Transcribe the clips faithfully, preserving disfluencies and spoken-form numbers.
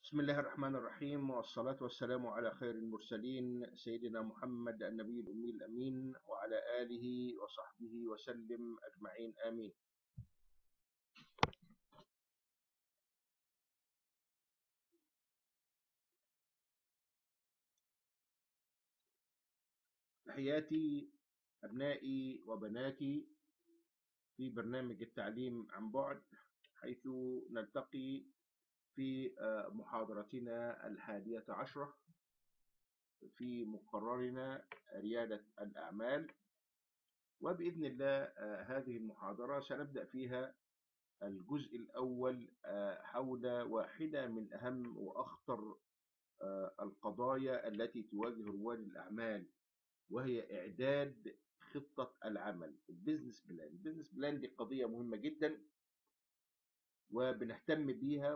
بسم الله الرحمن الرحيم، والصلاة والسلام على خير المرسلين سيدنا محمد النبي الأمي الأمين وعلى آله وصحبه وسلم أجمعين آمين. تحياتي أبنائي وبناتي في برنامج التعليم عن بعد، حيث نلتقي في محاضرتنا الحادية عشرة في مقررنا ريادة الأعمال. وبإذن الله هذه المحاضرة سنبدأ فيها الجزء الأول حول واحدة من أهم وأخطر القضايا التي تواجه رواد الأعمال، وهي إعداد خطة العمل، البيزنس بلان. البيزنس بلان دي قضية مهمة جدا وبنهتم بيها،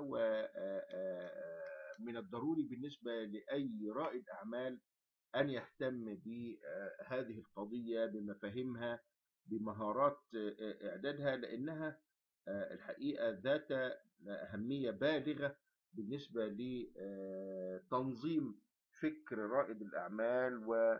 ومن الضروري بالنسبة لأي رائد أعمال أن يهتم بهذه القضية بمفاهيمها بمهارات إعدادها، لأنها الحقيقة ذات أهمية بالغة بالنسبة لتنظيم فكر رائد الأعمال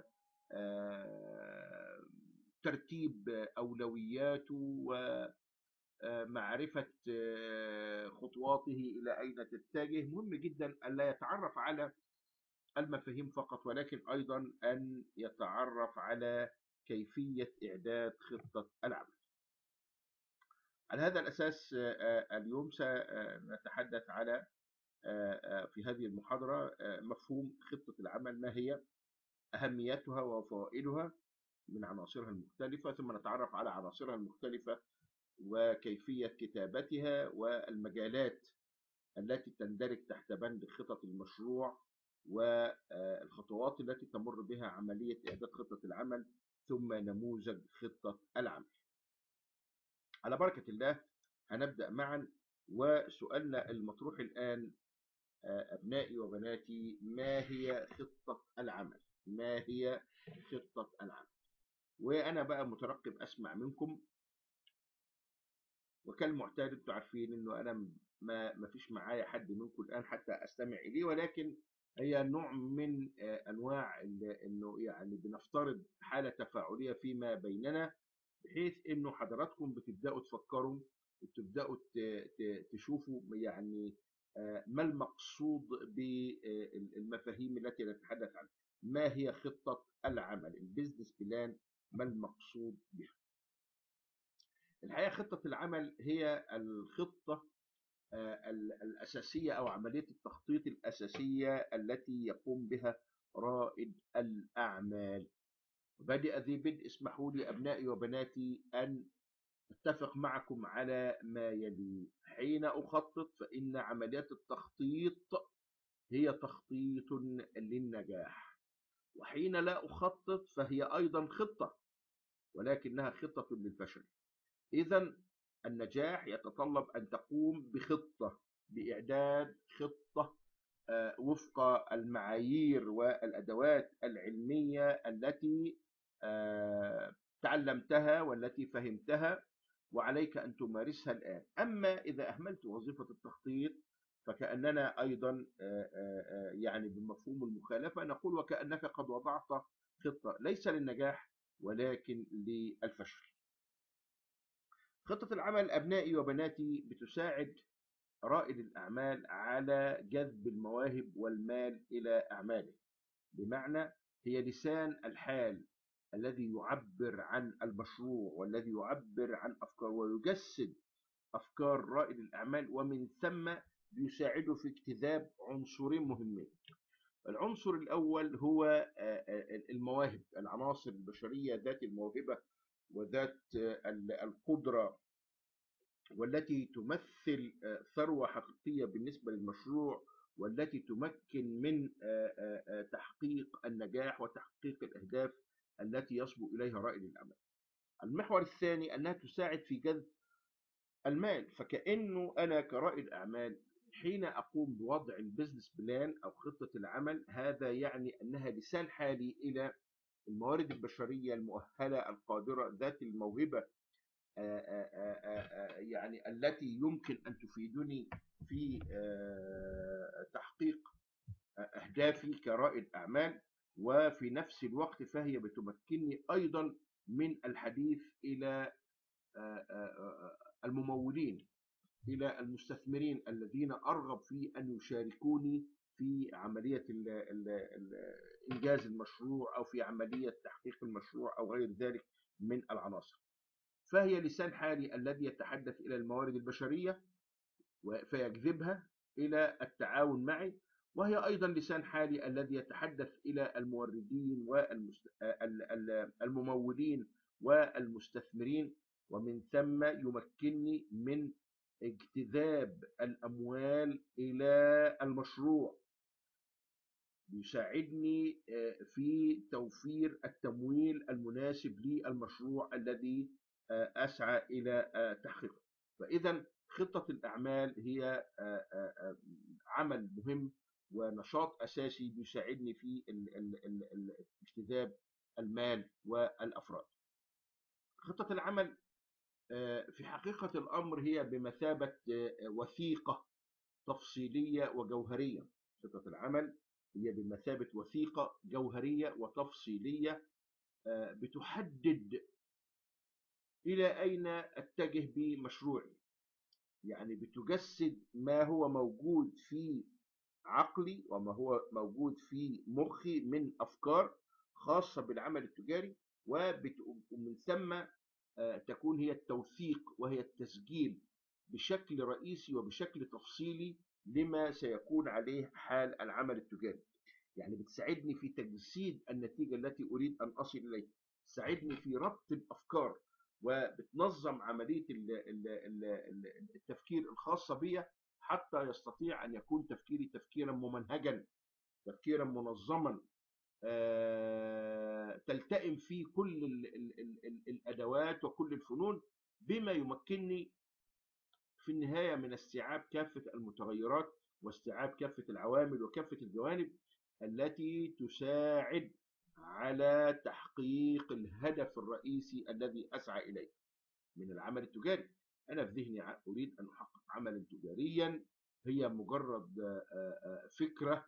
وترتيب أولوياته ومعرفة خطواته إلى أين تتجه. مهم جدا أن لا يتعرف على المفاهيم فقط، ولكن أيضا أن يتعرف على كيفية إعداد خطة العمل. على هذا الأساس اليوم سنتحدث على في هذه المحاضرة مفهوم خطة العمل، ما هي أهميتها وفوائدها من عناصرها المختلفة، ثم نتعرف على عناصرها المختلفة وكيفية كتابتها والمجالات التي تندرج تحت بند خطط المشروع والخطوات التي تمر بها عملية إعداد خطة العمل، ثم نموذج خطة العمل. على بركة الله هنبدأ معا، وسؤالنا المطروح الآن أبنائي وبناتي: ما هي خطة العمل؟ ما هي خطة العمل؟ وأنا بقى مترقب أسمع منكم، وكالمعتاد انتوا عارفين إنه أنا ما ما فيش معايا حد منكم الآن حتى أستمع إليه، ولكن هي نوع من أنواع إنه يعني بنفترض حالة تفاعلية فيما بيننا، بحيث إنه حضراتكم بتبدأوا تفكروا وتبدأوا تشوفوا يعني ما المقصود بالمفاهيم التي نتحدث عنها. ما هي خطة العمل؟ البيزنس بلان، ما المقصود بها؟ الحقيقة خطة العمل هي الخطة الأساسية أو عملية التخطيط الأساسية التي يقوم بها رائد الأعمال. بادئ ذي بدء اسمحوا لي أبنائي وبناتي أن أتفق معكم على ما يلي: حين أخطط فإن عمليات التخطيط هي تخطيط للنجاح، وحين لا أخطط فهي أيضا خطة ولكنها خطة للفشل. إذن النجاح يتطلب أن تقوم بخطة، بإعداد خطة وفق المعايير والأدوات العلمية التي تعلمتها والتي فهمتها وعليك أن تمارسها الآن. أما إذا أهملت وظيفة التخطيط فكأننا أيضا يعني بمفهوم المخالفة نقول وكأنك قد وضعت خطة ليس للنجاح ولكن للفشل. خطة العمل أبنائي وبناتي بتساعد رائد الأعمال على جذب المواهب والمال إلى أعماله، بمعنى هي لسان الحال الذي يعبر عن المشروع والذي يعبر عن أفكار ويجسد أفكار رائد الأعمال، ومن ثم يساعده في اجتذاب عنصرين مهمين. العنصر الأول هو المواهب، العناصر البشرية ذات الموهبة وذات القدرة والتي تمثل ثروة حقيقية بالنسبة للمشروع، والتي تمكن من تحقيق النجاح وتحقيق الأهداف التي يصبو إليها رائد الأعمال. المحور الثاني أنها تساعد في جذب المال، فكأنه أنا كرائد أعمال حين أقوم بوضع البيزنس بلان أو خطة العمل، هذا يعني أنها لسان حالي إلى الموارد البشرية المؤهلة القادرة ذات الموهبة يعني التي يمكن أن تفيدني في تحقيق أهدافي كرائد أعمال، وفي نفس الوقت فهي بتمكنني أيضا من الحديث إلى آه، آه، آه، الممولين، إلى المستثمرين الذين أرغب في أن يشاركوني في عملية ال ال ال إنجاز المشروع، أو في عملية تحقيق المشروع، أو غير ذلك من العناصر. فهي لسان حالي الذي يتحدث إلى الموارد البشرية فيجذبها إلى التعاون معي، وهي أيضا لسان حالي الذي يتحدث إلى الموردين والممولين والمستثمرين، ومن ثم يمكنني من اجتذاب الأموال إلى المشروع، يساعدني في توفير التمويل المناسب للمشروع الذي أسعى إلى تحقيقه. فإذا خطة الأعمال هي عمل مهم ونشاط أساسي بيساعدني في اجتذاب المال والأفراد. خطة العمل في حقيقة الأمر هي بمثابة وثيقة تفصيلية وجوهرية. خطة العمل هي بمثابة وثيقة جوهرية وتفصيلية بتحدد إلى أين أتجه بمشروعي، يعني بتجسد ما هو موجود في عقلي وما هو موجود في مخي من أفكار خاصة بالعمل التجاري، ومن ثم تكون هي التوثيق وهي التسجيل بشكل رئيسي وبشكل تفصيلي لما سيكون عليه حال العمل التجاري. يعني بتساعدني في تجسيد النتيجة التي أريد أن أصل إليها، تساعدني في ربط الأفكار، وبتنظم عملية التفكير الخاصة بي حتى يستطيع أن يكون تفكيري تفكيرا ممنهجا، تفكيرا منظما، تلتئم فيه كل الأدوات وكل الفنون، بما يمكنني في النهاية من استيعاب كافة المتغيرات واستيعاب كافة العوامل وكافة الجوانب التي تساعد على تحقيق الهدف الرئيسي الذي أسعى إليه من العمل التجاري. أنا في ذهني أريد أن أحقق عملا تجاريا، هي مجرد فكرة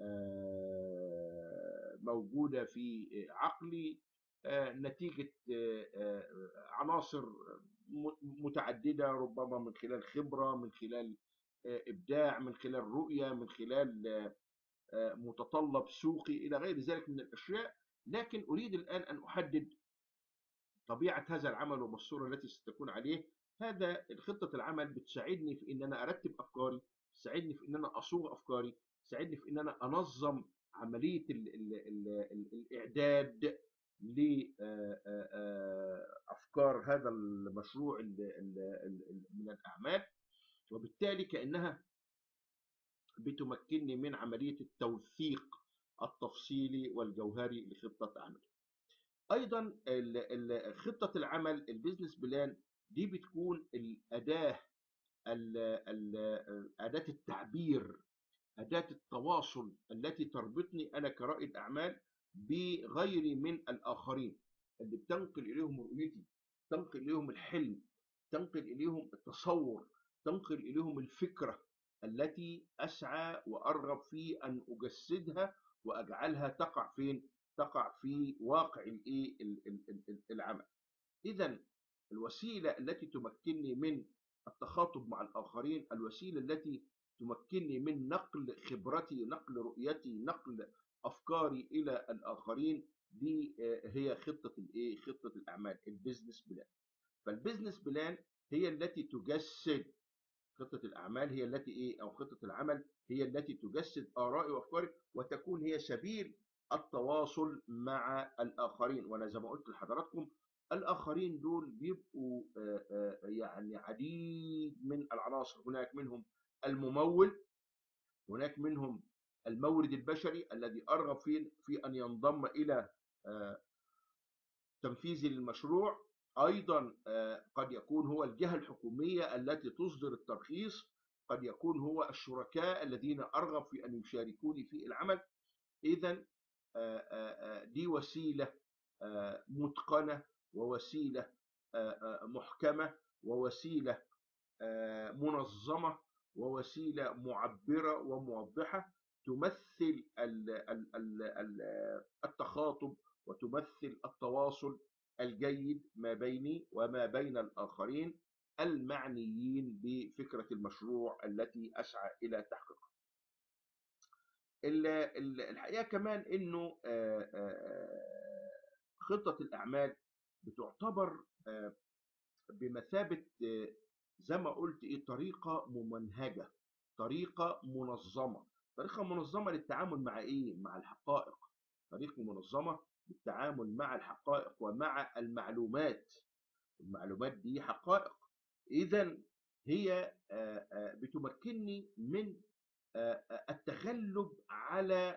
موجودة في عقلي نتيجة عناصر متعددة، ربما من خلال خبرة، من خلال إبداع، من خلال رؤية، من خلال متطلب سوقي، إلى غير ذلك من الأشياء. لكن أريد الآن أن أحدد طبيعة هذا العمل والصورة التي ستكون عليه. هذا خطة العمل بتساعدني في أن أنا أرتب أفكاري، تساعدني في أن أنا أصوغ أفكاري، تساعدني في أن أنا أنظم عملية ال ال ال ال الإعداد لأفكار هذا المشروع من الأعمال، وبالتالي كأنها بتمكنني من عملية التوثيق التفصيلي والجوهري لخطة عمل. أيضا خطة العمل البيزنس بلان دي بتكون الأداة أداة التعبير، أداة التواصل التي تربطني أنا كرائد أعمال بغيري من الآخرين، اللي بتنقل إليهم رؤيتي، تنقل إليهم الحلم، تنقل إليهم التصور، تنقل إليهم الفكرة التي أسعى وأرغب في أن أجسدها وأجعلها تقع فين؟ تقع في واقع العمل. إذن الوسيلة التي تمكنني من التخاطب مع الآخرين، الوسيلة التي تمكنني من نقل خبرتي، نقل رؤيتي، نقل أفكاري إلى الآخرين، دي هي خطة الإيه؟ خطة الأعمال، البيزنس بلان. فالبيزنس بلان هي التي تجسد خطة الأعمال، هي التي إيه؟ أو خطة العمل هي التي تجسد آرائي وأفكاري، وتكون هي سبيل التواصل مع الآخرين. وأنا زي ما قلت لحضراتكم، الآخرين دول بيبقوا يعني عديد من العناصر. هناك منهم الممول، هناك منهم المورد البشري الذي أرغب في في أن ينضم إلى تنفيذ المشروع، أيضا قد يكون هو الجهة الحكومية التي تصدر الترخيص، قد يكون هو الشركاء الذين أرغب في أن يشاركوني في العمل. إذن دي وسيلة متقنة، ووسيلة محكمة، ووسيلة منظمة، ووسيلة معبرة وموضحة تمثل ال- ال- ال- ال- التخاطب، وتمثل التواصل الجيد ما بيني وما بين الآخرين المعنيين بفكرة المشروع التي أسعى إلى تحقيقها. ال- ال- الحقيقة كمان إنه آه، آه، خطة الأعمال بتعتبر آه، بمثابة آه، زي ما قلت إيه، طريقة ممنهجة، طريقة منظمة، طريقة منظمة للتعامل مع إيه؟ مع الحقائق، طريقة منظمة للتعامل مع الحقائق ومع المعلومات. المعلومات دي حقائق، إذا هي آه، آه، بتمكنني من آه، آه، التغلب على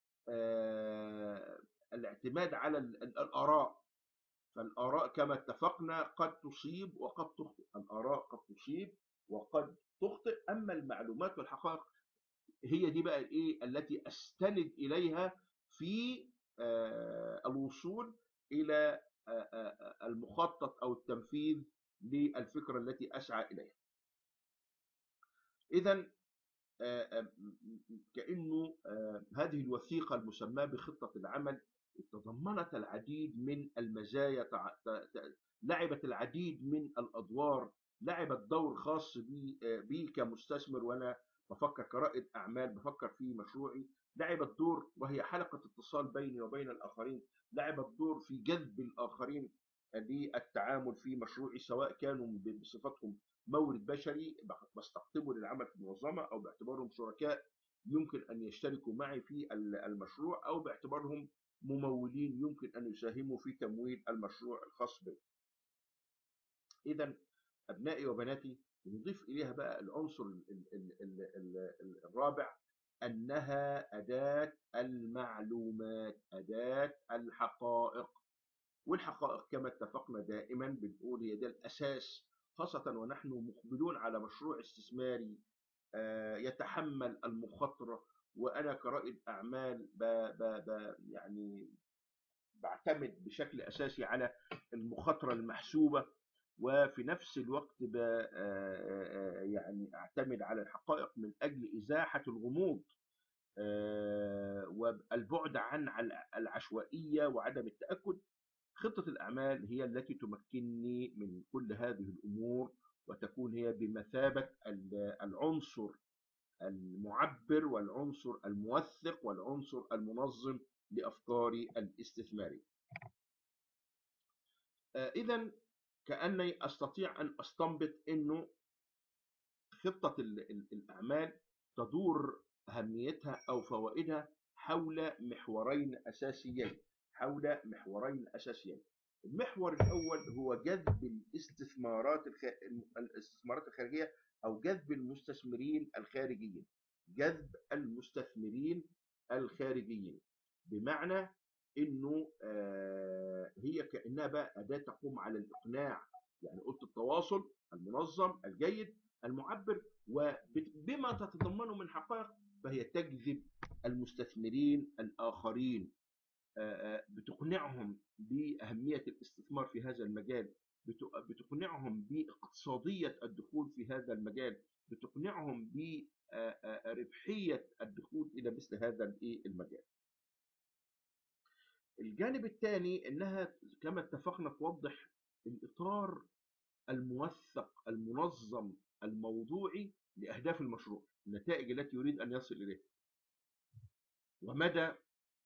آه، الاعتماد على ال- ال- الآراء. فالآراء كما اتفقنا قد تصيب وقد تخطئ، الآراء قد تصيب وقد تخطئ، أما المعلومات والحقائق هي دي بقى الإيه التي أستند إليها في آه، الوصول إلى آه، آه، آه، المخطط أو التنفيذ للفكرة التي أسعى إليها. إذا آه، آه، كأنه آه، هذه الوثيقة المسماة بخطة العمل تضمنت العديد من المزايا، تع- ت- ت- لعبت العديد من الأدوار، لعبت دور خاص بي آه، بي كمستثمر وأنا بفكر كرائد أعمال بفكر في مشروعي، لعبت دور وهي حلقة اتصال بيني وبين الآخرين، لعبت دور في جذب الآخرين للتعامل في مشروعي، سواء كانوا بصفتهم مورد بشري بستقطبه للعمل في المنظمة، أو باعتبارهم شركاء يمكن أن يشتركوا معي في المشروع، أو باعتبارهم ممولين يمكن أن يساهموا في تمويل المشروع الخاص بي. إذا أبنائي وبناتي نضيف إليها بقى العنصر ال- ال- ال- ال- ال- الرابع، أنها أداة المعلومات، أداة الحقائق. والحقائق كما اتفقنا دائما بنقول هي ده الأساس، خاصة ونحن مقبلون على مشروع استثماري آه، يتحمل المخاطرة. وأنا كرائد أعمال ب ب ب يعني بعتمد بشكل أساسي على المخاطرة المحسوبة، وفي نفس الوقت ب آه، آه، يعني أعتمد على الحقائق من أجل إزاحة الغموض آه، والبعد عن العشوائية وعدم التأكد. خطة الأعمال هي التي تمكنني من كل هذه الأمور، وتكون هي بمثابة العنصر المعبر والعنصر الموثق والعنصر المنظم لأفكاري الاستثمارية. إذا كأني أستطيع أن أستنبط أنه خطة الأعمال تدور أهميتها أو فوائدها حول محورين أساسيين، حول محورين أساسيين. المحور الأول هو جذب الاستثمارات الخ... الاستثمارات الخارجية، أو جذب المستثمرين الخارجيين، جذب المستثمرين الخارجيين، بمعنى إنه آه هي كأنها بقى أداة تقوم على الإقناع. يعني قلت التواصل المنظم الجيد المعبر، وبما تتضمنه من حقائق، فهي تجذب المستثمرين الآخرين، بتقنعهم بأهمية الاستثمار في هذا المجال، بتقنعهم باقتصادية الدخول في هذا المجال، بتقنعهم بربحية الدخول إلى مثل هذا المجال. الجانب الثاني أنها كما اتفقنا توضح الإطار الموثق المنظم الموضوعي لأهداف المشروع، النتائج التي يريد أن يصل إليها، ومدى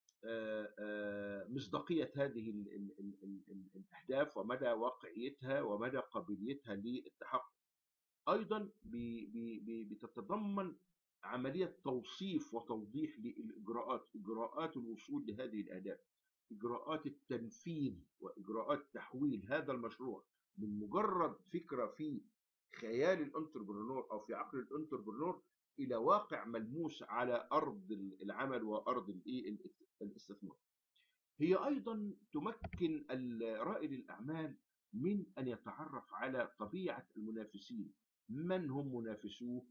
مصداقية هذه الأهداف، ومدى واقعيتها، ومدى قابليتها للتحقق. أيضا بتتضمن عملية توصيف وتوضيح للإجراءات، إجراءات الوصول لهذه الأهداف، إجراءات التنفيذ، وإجراءات تحويل هذا المشروع من مجرد فكرة في خيال الانتربرنور أو في عقل الانتربرنور إلى واقع ملموس على أرض العمل وأرض الاستثمار. هي أيضا تمكن رائد الأعمال من أن يتعرف على طبيعة المنافسين، من هم منافسوه،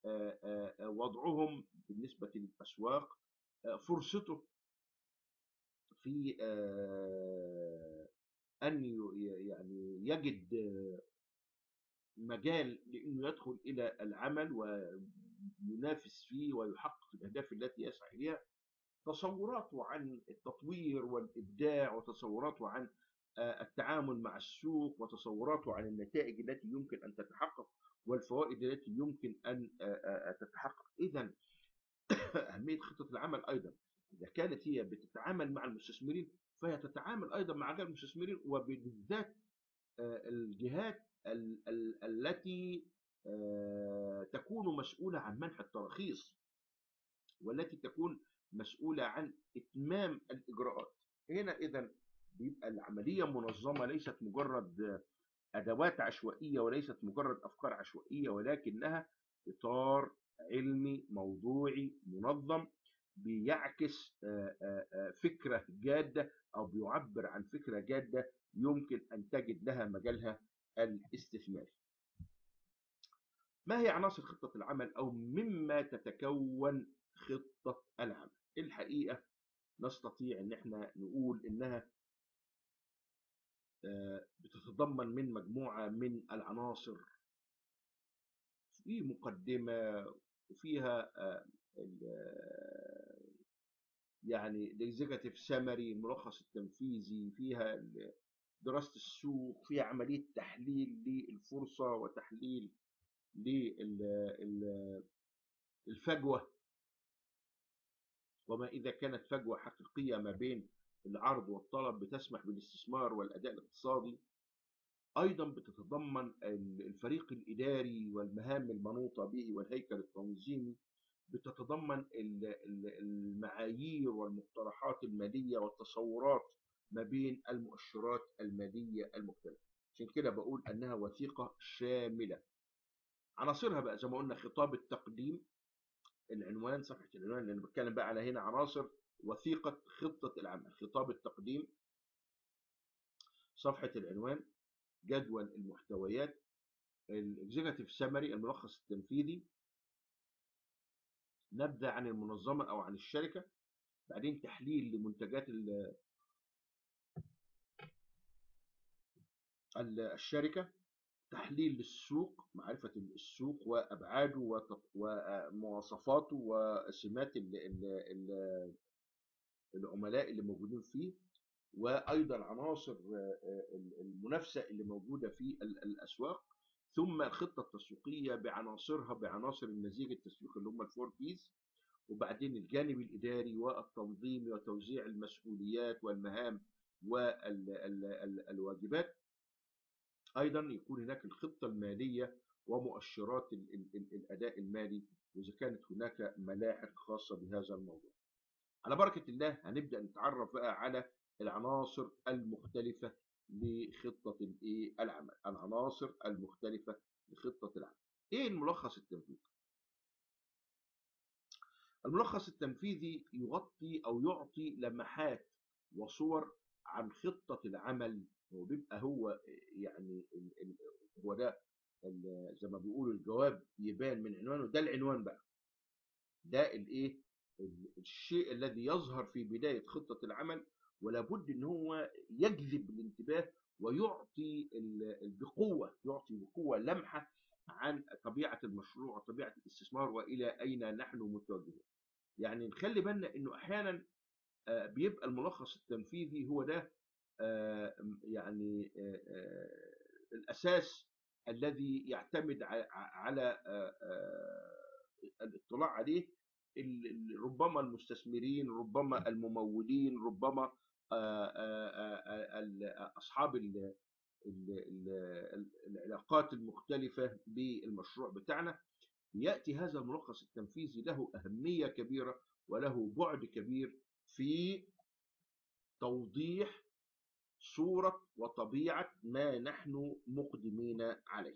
وضعهم بالنسبة للأسواق، فرصته في أن يعني يجد مجال لأنه يدخل إلى العمل وينافس فيه ويحقق الأهداف التي يسعى إليها. تصوراته عن التطوير والإبداع، وتصوراته عن آه، التعامل مع السوق، وتصوراته عن النتائج التي يمكن أن تتحقق والفوائد التي يمكن أن آه، آه، تتحقق. إذا أهمية خطة العمل أيضا، إذا كانت هي بتتعامل مع المستثمرين فهي تتعامل أيضا مع غير المستثمرين، وبالذات آه، الجهات ال- ال- التي آه، تكون مسؤولة عن منح التراخيص، والتي تكون مسؤولة عن إتمام الإجراءات. هنا إذا بيبقى العملية منظمة، ليست مجرد أدوات عشوائية وليست مجرد أفكار عشوائية، ولكنها إطار علمي موضوعي منظم بيعكس آه، آه، آه، فكرة جادة، أو بيعبر عن فكرة جادة يمكن أن تجد لها مجالها الاستثماري. ما هي عناصر خطة العمل، أو مما تتكون خطة العمل؟ الحقيقة نستطيع أن احنا نقول إنها آه، بتتضمن من مجموعة من العناصر، في مقدمة وفيها آه، ال- آه، يعني الاكزيكتيف سامري، الملخص التنفيذي، فيها ال- دراسة السوق، فيها عملية تحليل للفرصة وتحليل للفجوة، وما إذا كانت فجوة حقيقية ما بين العرض والطلب بتسمح بالاستثمار والأداء الاقتصادي. أيضا بتتضمن الفريق الإداري والمهام المنوطة به والهيكل التنظيمي، بتتضمن ال- ال- المعايير والمقترحات المالية والتصورات ما بين المؤشرات المالية المختلفة. عشان كده بقول أنها وثيقة شاملة. عناصرها بقى زي ما قلنا: خطاب التقديم، العنوان، صفحة العنوان اللي أنا بتكلم بقى على هنا عناصر وثيقة خطة العمل: خطاب التقديم، صفحة العنوان، جدول المحتويات، الاكزيكتيف سامري الملخص التنفيذي، نبذة عن المنظمة أو عن الشركة، بعدين تحليل لمنتجات ال- ال- الشركة، تحليل للسوق، معرفة السوق وأبعاده وتط- ومواصفاته وسمات ال- ال- ال- العملاء اللي موجودين فيه، وأيضا عناصر المنافسة اللي موجودة في ال- الأسواق، ثم الخطة التسويقية بعناصرها، بعناصر النسيج التسويقي اللي هم الفور بيز، وبعدين الجانب الإداري والتنظيمي وتوزيع المسؤوليات والمهام والواجبات. أيضا يكون هناك الخطة المالية ومؤشرات ال- ال- ال- الأداء المالي، وإذا كانت هناك ملاحق خاصة بهذا الموضوع. على بركة الله هنبدأ نتعرف بقى على العناصر المختلفة لخطة الإيه العمل. العناصر المختلفة لخطة العمل. إيه الملخص التنفيذي؟ الملخص التنفيذي يغطي أو يعطي لمحات وصور عن خطة العمل، وبيبقى هو يعني ال- ال- هو ده ال- زي ما بيقولوا الجواب يبان من عنوانه. ده العنوان بقى، ده الايه، ال- الشيء الذي يظهر في بداية خطة العمل، ولا بد ان هو يجذب الانتباه ويعطي ال- ال- بقوة، يعطي بقوة لمحة عن طبيعة المشروع وطبيعة الاستثمار وإلى أين نحن متوجهون. يعني نخلي بالنا انه احيانا آه، بيبقى الملخص التنفيذي هو ده آه، يعني آه، آه، الاساس الذي يعتمد ع- على آه، آه، الاطلاع عليه ال- ال- ربما المستثمرين، ربما الممولين، ربما آه، آه، آه، ال- اصحاب ال- ال- ال- العلاقات المختلفه بالمشروع بتاعنا. يأتي هذا الملخص التنفيذي له أهمية كبيرة وله بعد كبير في توضيح صورة وطبيعة ما نحن مقدمين عليه.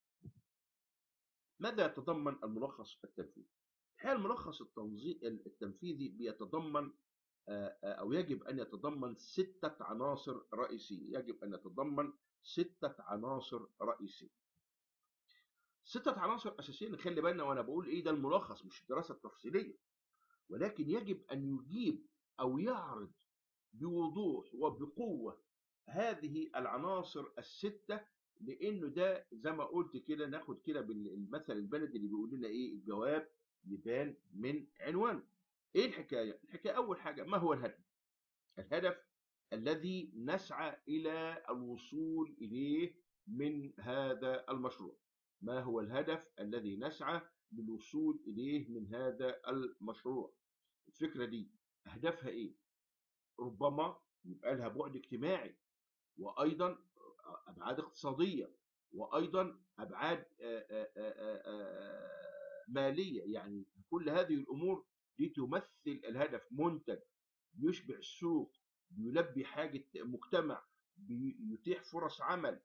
ماذا يتضمن الملخص التنفيذي؟ الحقيقة الملخص التنظي- التنفيذي بيتضمن آه، آه، أو يجب أن يتضمن ستة عناصر رئيسية. يجب أن يتضمن ستة عناصر رئيسية. ستة عناصر أساسية. نخلي بالنا وأنا بقول إيه، ده الملخص مش الدراسة التفصيلية، ولكن يجب أن يجيب أو يعرض بوضوح وبقوة هذه العناصر الستة لانه ده زي ما قلت كده، ناخد كده بالمثل البلدي اللي بيقول لنا ايه، الجواب يبان من عنوانه. ايه الحكايه؟ الحكايه اول حاجه، ما هو الهدف؟ الهدف الذي نسعى الى الوصول اليه من هذا المشروع. ما هو الهدف الذي نسعى للوصول اليه من هذا المشروع؟ الفكره دي اهدافها ايه؟ ربما يبقى لها بعد اجتماعي، وايضا ابعاد اقتصاديه، وايضا ابعاد آه، آه، آه، آه، ماليه. يعني كل هذه الامور دي تمثل الهدف. منتج بيشبع السوق، بيلبي حاجه مجتمع، بيتيح فرص عمل،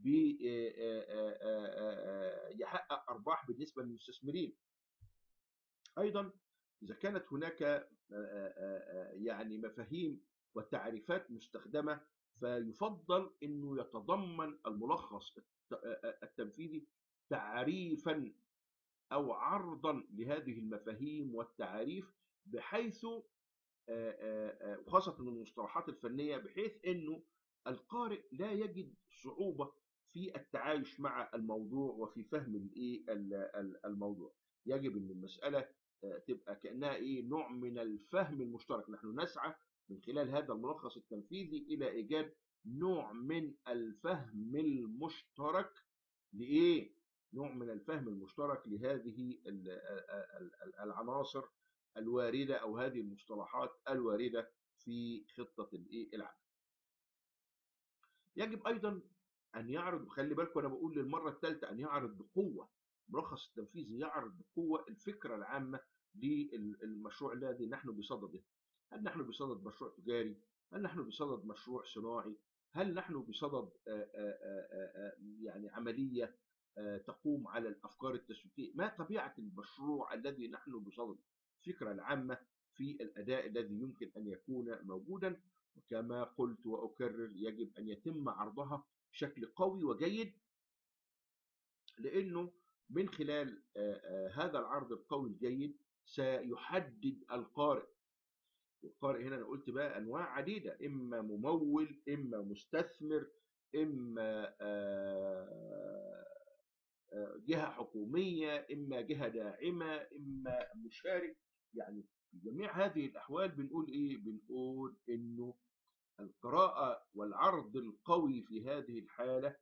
بيحقق ارباح بالنسبه للمستثمرين. ايضا اذا كانت هناك آه، آه، آه، يعني مفاهيم وتعريفات مستخدمه، فيفضل انه يتضمن الملخص الت- آه، التنفيذي تعريفا او عرضا لهذه المفاهيم والتعاريف، بحيث آه، آه، آه، وخاصه المصطلحات الفنيه، بحيث انه القارئ لا يجد صعوبه في التعايش مع الموضوع وفي فهم الايه ال- ال- الموضوع. يجب ان المساله آه، تبقى كانها ايه، نوع من الفهم المشترك. نحن نسعى من خلال هذا الملخص التنفيذي الى ايجاد نوع من الفهم المشترك لايه، نوع من الفهم المشترك لهذه ال- ال- ال- العناصر الوارده، او هذه المصطلحات الوارده في خطه الايه العمل. يجب ايضا ان يعرض، خلي بالكم انا بقول للمره الثالثه، ان يعرض بقوه، ملخص التنفيذي يعرض بقوه الفكره العامه للمشروع الذي نحن بصدده. هل نحن بصدد مشروع تجاري؟ هل نحن بصدد مشروع صناعي؟ هل نحن بصدد آه، آه، آه، آه، يعني عمليه آه، تقوم على الافكار التسويقيه؟ ما طبيعه المشروع الذي نحن بصدده؟ الفكره العامه في الاداء الذي يمكن ان يكون موجودا. وكما قلت واكرر، يجب ان يتم عرضها بشكل قوي وجيد، لانه من خلال آه، آه، هذا العرض القوي الجيد سيحدد القارئ. والقارئ هنا انا قلت بقى انواع عديده، اما ممول، اما مستثمر، اما آه، آه، جهه حكوميه، اما جهه داعمه، اما مشارك. يعني في جميع هذه الاحوال بنقول ايه؟ بنقول انه القراءة والعرض القوي في هذه الحالة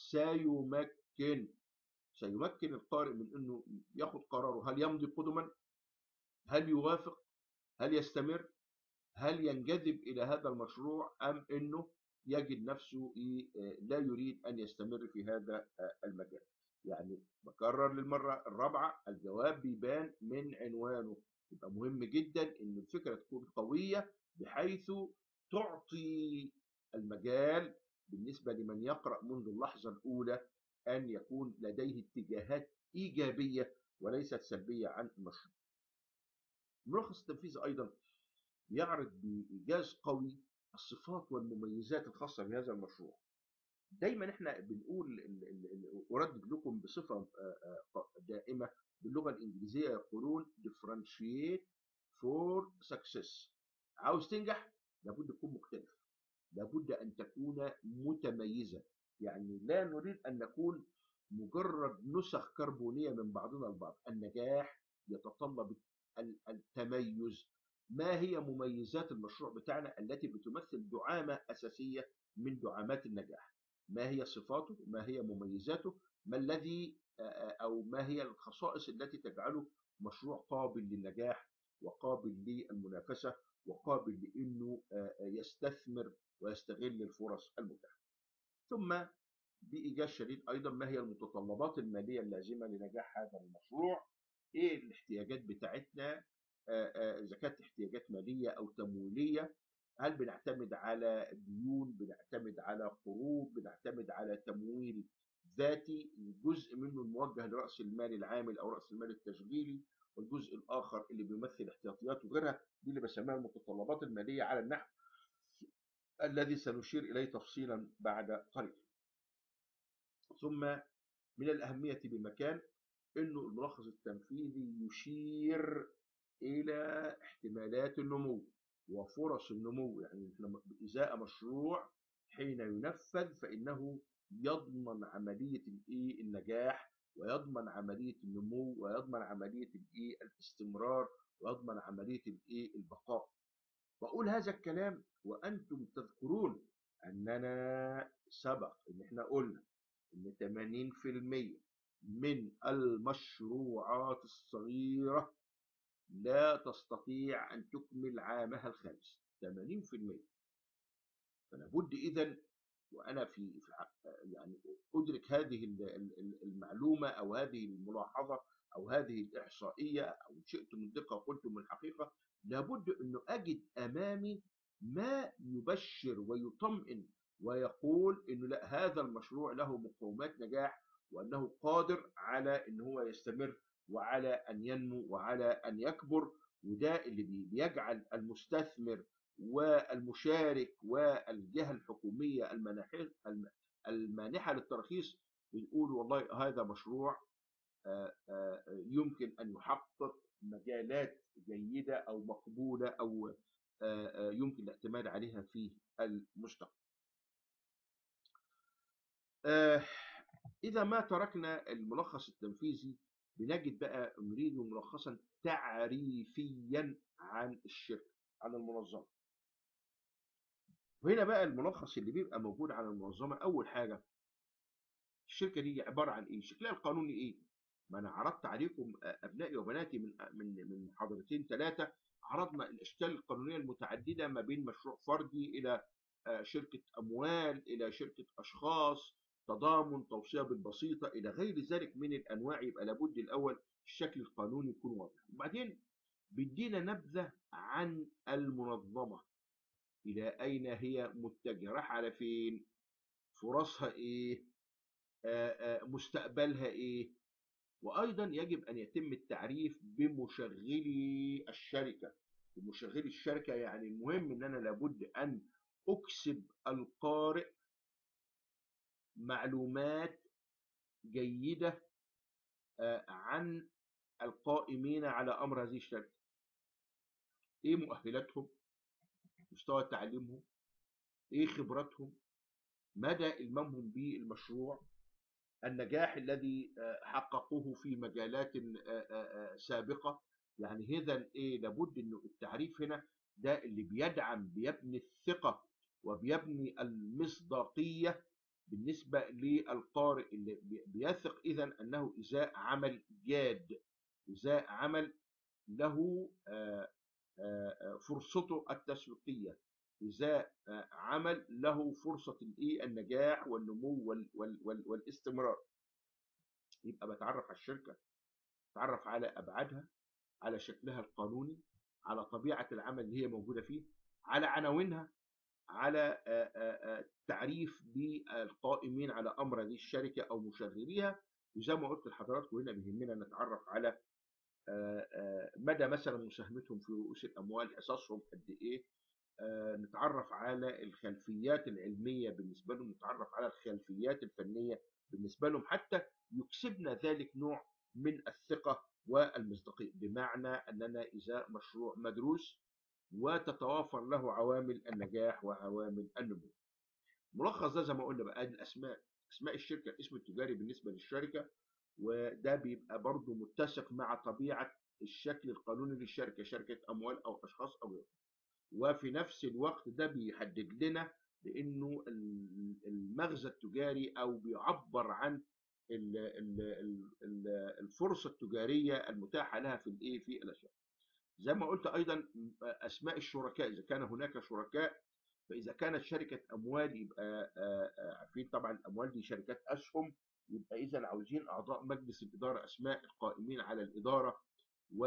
سيمكن سيمكن القارئ من انه ياخد قراره. هل يمضي قدما؟ هل يوافق؟ هل يستمر؟ هل ينجذب الى هذا المشروع، ام انه يجد نفسه لا يريد ان يستمر في هذا المجال؟ يعني بكرر للمرة الرابعة، الجواب بيبان من عنوانه. يبقى مهم جدا ان الفكرة تكون قوية، بحيث تعطي المجال بالنسبة لمن يقرأ منذ اللحظة الأولى أن يكون لديه اتجاهات إيجابية وليست سلبية عن المشروع. الملخص التنفيذي أيضا يعرض بإيجاز قوي الصفات والمميزات الخاصة بهذا المشروع. دايما احنا بنقول ال- ال- ال- أردد لكم بصفة آه، آه، دائمة باللغة الإنجليزية، يقولون differentiate for success. عاوز تنجح لابد تكون مختلف، لابد أن تكون متميزة. يعني لا نريد أن نكون مجرد نسخ كربونية من بعضنا البعض. النجاح يتطلب ال- التميز. ما هي مميزات المشروع بتاعنا التي بتمثل دعامة أساسية من دعامات النجاح؟ ما هي صفاته؟ ما هي مميزاته؟ ما الذي أو ما هي الخصائص التي تجعله مشروع قابل للنجاح، وقابل للمنافسة، وقابل لأنه يستثمر ويستغل الفرص المتاحة؟ ثم بإيجاز شديد أيضا، ما هي المتطلبات المالية اللازمة لنجاح هذا المشروع؟ إيه الاحتياجات بتاعتنا؟ آه، آه، إذا كانت احتياجات مالية أو تمويلية، هل بنعتمد على ديون، بنعتمد على قروض، بنعتمد على تمويل ذاتي؟ جزء منه الموجه لرأس المال العامل أو رأس المال التشغيلي، والجزء الآخر اللي بيمثل احتياطيات وغيرها. دي اللي بسميها المتطلبات المالية على النحو الذي سنشير إليه تفصيلا بعد قليل. ثم من الأهمية بمكان أنه الملخص التنفيذي يشير إلى احتمالات النمو وفرص النمو. يعني إزاء مشروع حين ينفذ فإنه يضمن عملية الايه النجاح، ويضمن عملية النمو، ويضمن عملية الايه الاستمرار، ويضمن عملية الايه البقاء. بقول هذا الكلام وأنتم تذكرون أننا سبق إن إحنا قلنا إن ثمانين في المئة من المشروعات الصغيرة لا تستطيع أن تكمل عامها الخامس. ثمانين في المئة. فلا بد إذن، وأنا في يعني أدرك هذه المعلومة أو هذه الملاحظة أو هذه الإحصائية، أو شئت من دقة وقلت من الحقيقة، لابد أنه أجد أمامي ما يبشر ويطمئن ويقول أنه لا، هذا المشروع له مقومات نجاح، وأنه قادر على أنه هو يستمر، وعلى أن ينمو، وعلى أن يكبر. وده اللي بيجعل المستثمر والمشارك والجهة الحكومية المانحة للترخيص بيقول والله هذا مشروع يمكن أن يحقق مجالات جيدة أو مقبولة أو يمكن الاعتماد عليها في المستقبل. إذا ما تركنا الملخص التنفيذي، بنجد بقى نريد ملخصا تعريفيا عن الشركة، عن المنظمة. وهنا بقى الملخص اللي بيبقى موجود على المنظمة. أول حاجة، الشركة دي عبارة عن إيه؟ شكلها القانوني إيه؟ ما أنا عرضت عليكم أبنائي وبناتي من من من محاضرتين ثلاثة، عرضنا الأشكال القانونية المتعددة ما بين مشروع فردي إلى شركة أموال، إلى شركة أشخاص، تضامن، توصية بالبسيطة، إلى غير ذلك من الأنواع. يبقى لابد الأول الشكل القانوني يكون واضح، وبعدين بيدينا نبذة عن المنظمة، إلى أين هي متجهة، رايحة على فين، فرصها إيه، آآ آآ مستقبلها إيه. وأيضا يجب أن يتم التعريف بمشغلي الشركة. بمشغلي الشركة يعني المهم أن أنا لابد أن أكسب القارئ معلومات جيدة عن القائمين على أمر هذه الشركة. إيه مؤهلاتهم، مستوى تعليمهم، إيه خبراتهم، مدى إلمامهم بالمشروع، النجاح الذي حققوه في مجالات سابقة. يعني إذا إيه، لابد إنه التعريف هنا ده اللي بيدعم، بيبني الثقة وبيبني المصداقية بالنسبة للقارئ، اللي بيثق إذا أنه إزاء عمل جاد، إزاء عمل له فرصته التسويقية، إزاء عمل له فرصة النجاح والنمو والاستمرار. يبقى بتعرف على الشركة، بتعرف على أبعادها، على شكلها القانوني، على طبيعة العمل اللي هي موجودة فيه، على عناوينها، على تعريف بالقائمين على أمر هذه الشركة أو مشغليها. وزي ما قلت لحضراتكم هنا بيهمنا نتعرف على مدى مثلا مساهمتهم في رؤوس الأموال، حصصهم قد إيه، نتعرف على الخلفيات العلمية بالنسبة لهم، نتعرف على الخلفيات الفنية بالنسبة لهم، حتى يكسبنا ذلك نوع من الثقة والمصداقية، بمعنى أننا إذا مشروع مدروس وتتوافر له عوامل النجاح وعوامل النمو. ملخص ده زي ما قلنا بقى الأسماء، أسماء الشركة، الاسم التجاري بالنسبة للشركة، وده بيبقى برضو متسق مع طبيعة الشكل القانوني للشركة، شركة أموال أو أشخاص أو غيره. وفي نفس الوقت ده بيحدد لنا بأنه المغزى التجاري أو بيعبر عن الفرصة التجارية المتاحة لها في الإيه في الأشياء. زي ما قلت أيضا أسماء الشركاء، إذا كان هناك شركاء، فإذا كانت شركة أموال يبقى عارفين طبعا الأموال دي شركات أسهم، يبقى إذا عاوزين أعضاء مجلس الإدارة أسماء القائمين على الإدارة، و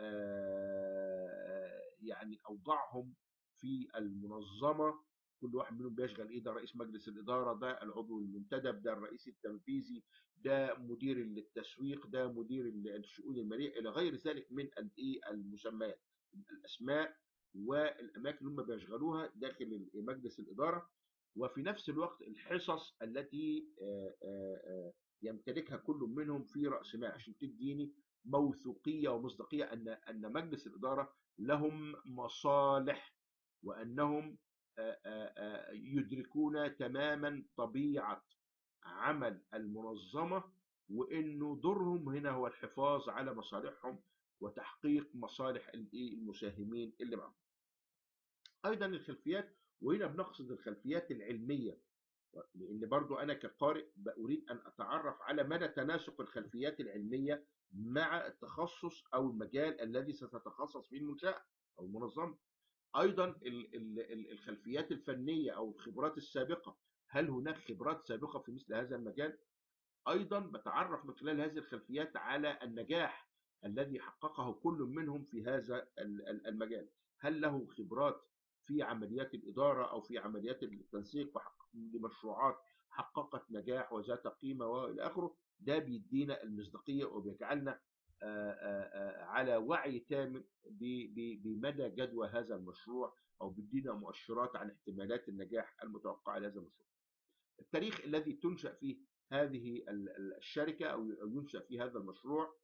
يعني أوضاعهم في المنظمة، كل واحد منهم بيشغل إيه، ده رئيس مجلس الإدارة، ده العضو المنتدب، ده الرئيس التنفيذي، ده مدير التسويق، ده مدير الشؤون المالية، إلى غير ذلك من المسميات، الأسماء والأماكن اللي هم بيشغلوها داخل مجلس الإدارة. وفي نفس الوقت الحصص التي يمتلكها كل منهم في رأس مال، عشان تديني موثوقية ومصداقية أن أن مجلس الإدارة لهم مصالح، وأنهم يدركون تماما طبيعة عمل المنظمة، وإنه دورهم هنا هو الحفاظ على مصالحهم وتحقيق مصالح المساهمين اللي معهم. أيضا الخلفيات، وهنا بنقصد الخلفيات العلمية، لأن برضو أنا كقارئ أريد أن أتعرف على مدى تناسق الخلفيات العلمية مع التخصص أو المجال الذي ستتخصص فيه المنشأة أو المنظمة. أيضا الخلفيات الفنية أو الخبرات السابقة، هل هناك خبرات سابقة في مثل هذا المجال؟ أيضا بتعرف من خلال هذه الخلفيات على النجاح الذي حققه كل منهم في هذا المجال. هل له خبرات في عمليات الإدارة أو في عمليات التنسيق لمشروعات حققت نجاح وذات قيمة وإلى آخره. ده بيدينا المصداقية وبيجعلنا على وعي تام بمدى جدوى هذا المشروع، أو بيدينا مؤشرات عن احتمالات النجاح المتوقعة لهذا المشروع. التاريخ الذي تنشأ فيه هذه الشركة أو ينشأ فيه هذا المشروع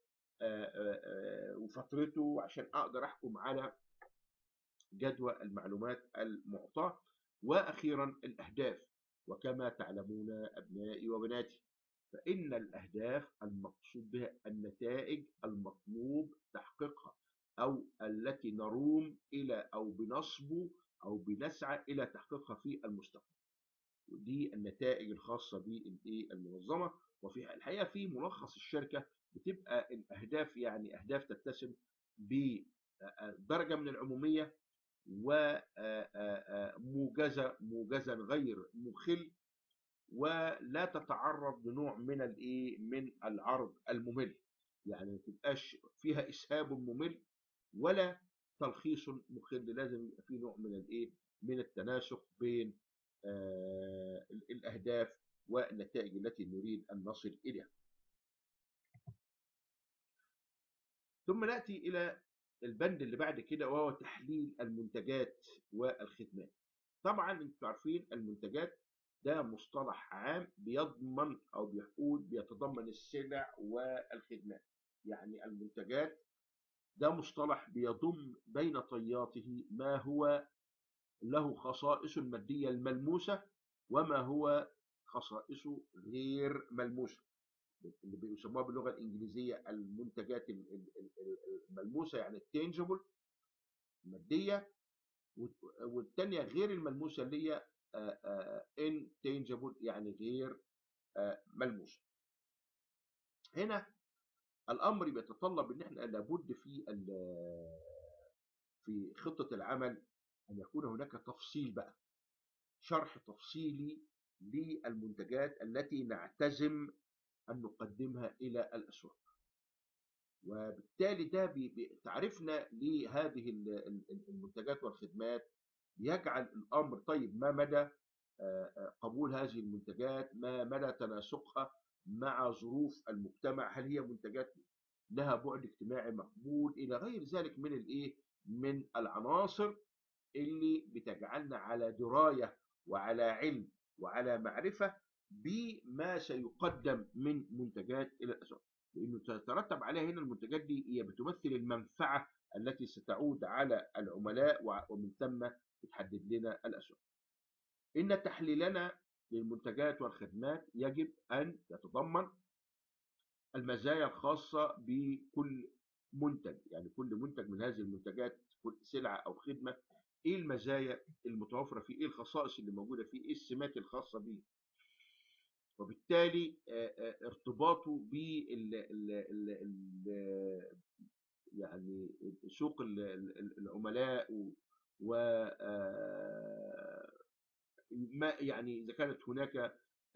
وفترته، عشان أقدر أحكم على جدوى المعلومات المعطاة. وأخيرا الأهداف. وكما تعلمون أبنائي وبناتي، فإن الأهداف المقصود بها النتائج المطلوب تحقيقها، أو التي نروم إلى أو بنصبو أو بنسعى إلى تحقيقها في المستقبل. ودي النتائج الخاصة بالمنظمة. وفي الحقيقة في ملخص الشركة بتبقى الأهداف يعني أهداف تتسم بدرجة من العمومية وموجزة موجزا غير مخل، ولا تتعرض لنوع من الايه من العرض الممل. يعني ما تبقاش فيها اسهاب ممل ولا تلخيص مخل. لازم يبقى في نوع من الايه من التناسق بين آه الاهداف والنتائج التي نريد ان نصل اليها. ثم ناتي الى البند اللي بعد كده، وهو تحليل المنتجات والخدمات. طبعا انتم عارفين المنتجات ده مصطلح عام بيضمن او بيقول بيتضمن السلع والخدمات. يعني المنتجات ده مصطلح بيضم بين طياته ما هو له خصائص المادية الملموسة وما هو خصائصه غير ملموسة، اللي بيسموها باللغة الإنجليزية المنتجات الملموسة يعني التانجبل المادية، والثانية غير الملموسة اللي هي intangible يعني غير ملموسة. هنا الأمر بيتطلب إن احنا لابد في في خطة العمل أن يكون هناك تفصيل بقى، شرح تفصيلي للمنتجات التي نعتزم أن نقدمها إلى الأسواق. وبالتالي ده تعرفنا لهذه المنتجات والخدمات يجعل الأمر طيب ما مدى قبول هذه المنتجات، ما مدى تناسقها مع ظروف المجتمع، هل هي منتجات لها بعد اجتماعي مقبول إلى غير ذلك من الإيه من العناصر اللي بتجعلنا على دراية وعلى علم وعلى معرفة بما سيقدم من منتجات إلى الأسواق. لأنه تترتب عليها هنا المنتجات دي هي بتمثل المنفعة التي ستعود على العملاء، ومن ثم بتحدد لنا الأسواق. إن تحليلنا للمنتجات والخدمات يجب أن يتضمن المزايا الخاصة بكل منتج، يعني كل منتج من هذه المنتجات كل سلعة أو خدمة إيه المزايا المتوفرة فيه، إيه الخصائص اللي موجودة فيه، إيه السمات الخاصة به، وبالتالي ارتباطه بال يعني سوق العملاء و ما يعني إذا كانت هناك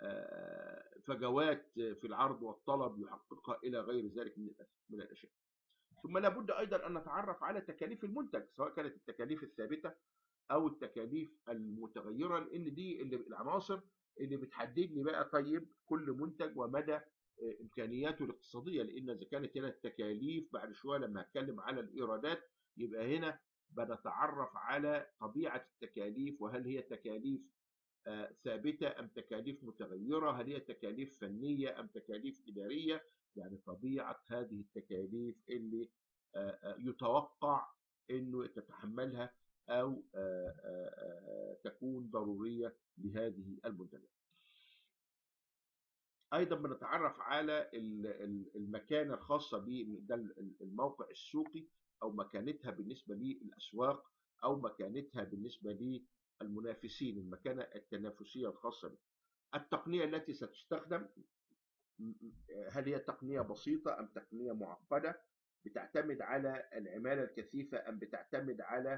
فجوات في العرض والطلب يحققها إلى غير ذلك من الأشياء. ثم لابد أيضا أن نتعرف على تكاليف المنتج، سواء كانت التكاليف الثابتة أو التكاليف المتغيرة، لأن دي اللي العناصر اللي بتحدد لي بقى طيب كل منتج ومدى إمكانياته الاقتصادية. لأن إذا كانت هنا التكاليف بعد شوية لما هتكلم على الإيرادات يبقى هنا بنتعرف على طبيعة التكاليف، وهل هي تكاليف ثابتة أم تكاليف متغيرة، هل هي تكاليف فنية أم تكاليف إدارية، يعني طبيعة هذه التكاليف اللي يتوقع أنه تتحملها أو تكون ضرورية لهذه المنتجات. أيضا بنتعرف على المكانة الخاصة بده الموقع السوقي، أو مكانتها بالنسبة للأسواق، أو مكانتها بالنسبة للمنافسين، المكانة التنافسية الخاصة بها. التقنية التي ستستخدم، هل هي تقنية بسيطة أم تقنية معقدة؟ بتعتمد على العمالة الكثيفة أم بتعتمد على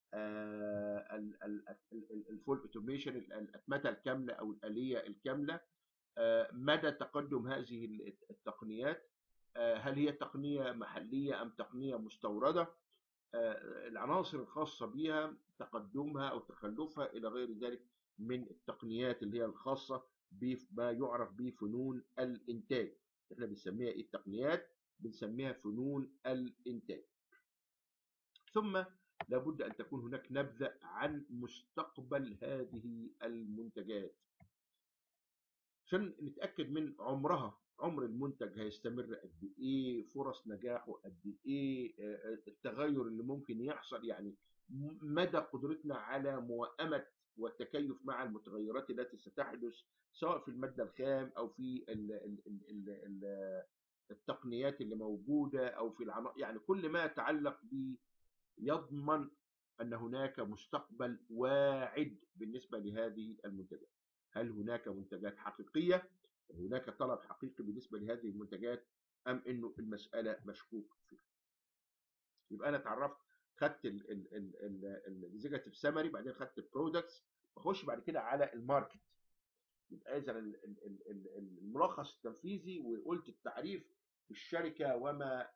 الفول اوتوميشن، الأتمتة الكاملة أو الآلية الكاملة؟ مدى تقدم هذه التقنيات، هل هي تقنية محلية أم تقنية مستوردة؟ العناصر الخاصة بها، تقدمها أو تخلفها إلى غير ذلك من التقنيات اللي هي الخاصة بما يعرف بفنون الإنتاج. احنا بنسميها إيه التقنيات؟ بنسميها فنون الإنتاج. ثم لابد أن تكون هناك نبذة عن مستقبل هذه المنتجات عشان نتأكد من عمرها، عمر المنتج هيستمر قد إيه، فرص نجاحه قد إيه، التغير اللي ممكن يحصل، يعني مدى قدرتنا على موائمة والتكيف مع المتغيرات التي ستحدث سواء في المادة الخام أو في ال ال ال ال التقنيات اللي موجودة أو في العم... يعني كل ما يتعلق ب يضمن أن هناك مستقبل واعد بالنسبة لهذه المنتجات. هل هناك منتجات حقيقية؟ هناك طلب حقيقي بالنسبة لهذه المنتجات، أم أنه المسألة مشكوك فيها؟ يبقى أنا اتعرفت، خدت الاكزيكتيف سمري، بعدين خدت البرودكتس، بخش بعد كده على الماركت. يبقى إذا الملخص التنفيذي، وقلت التعريف بالشركة وما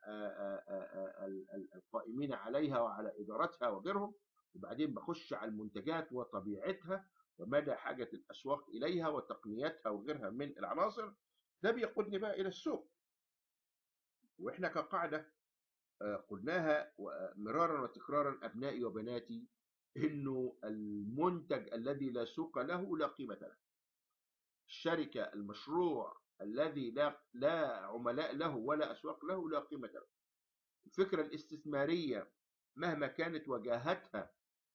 القائمين عليها وعلى إدارتها وغيرهم، وبعدين بخش على المنتجات وطبيعتها ومدى حاجة الأسواق إليها وتقنياتها وغيرها من العناصر. ده بيقودني بقى إلى السوق. وإحنا كقاعدة قلناها مرارا وتكرارا أبنائي وبناتي، إنه المنتج الذي لا سوق له لا قيمة له. الشركة، المشروع الذي لا لا عملاء له ولا أسواق له لا قيمة له. الفكرة الاستثمارية مهما كانت وجاهتها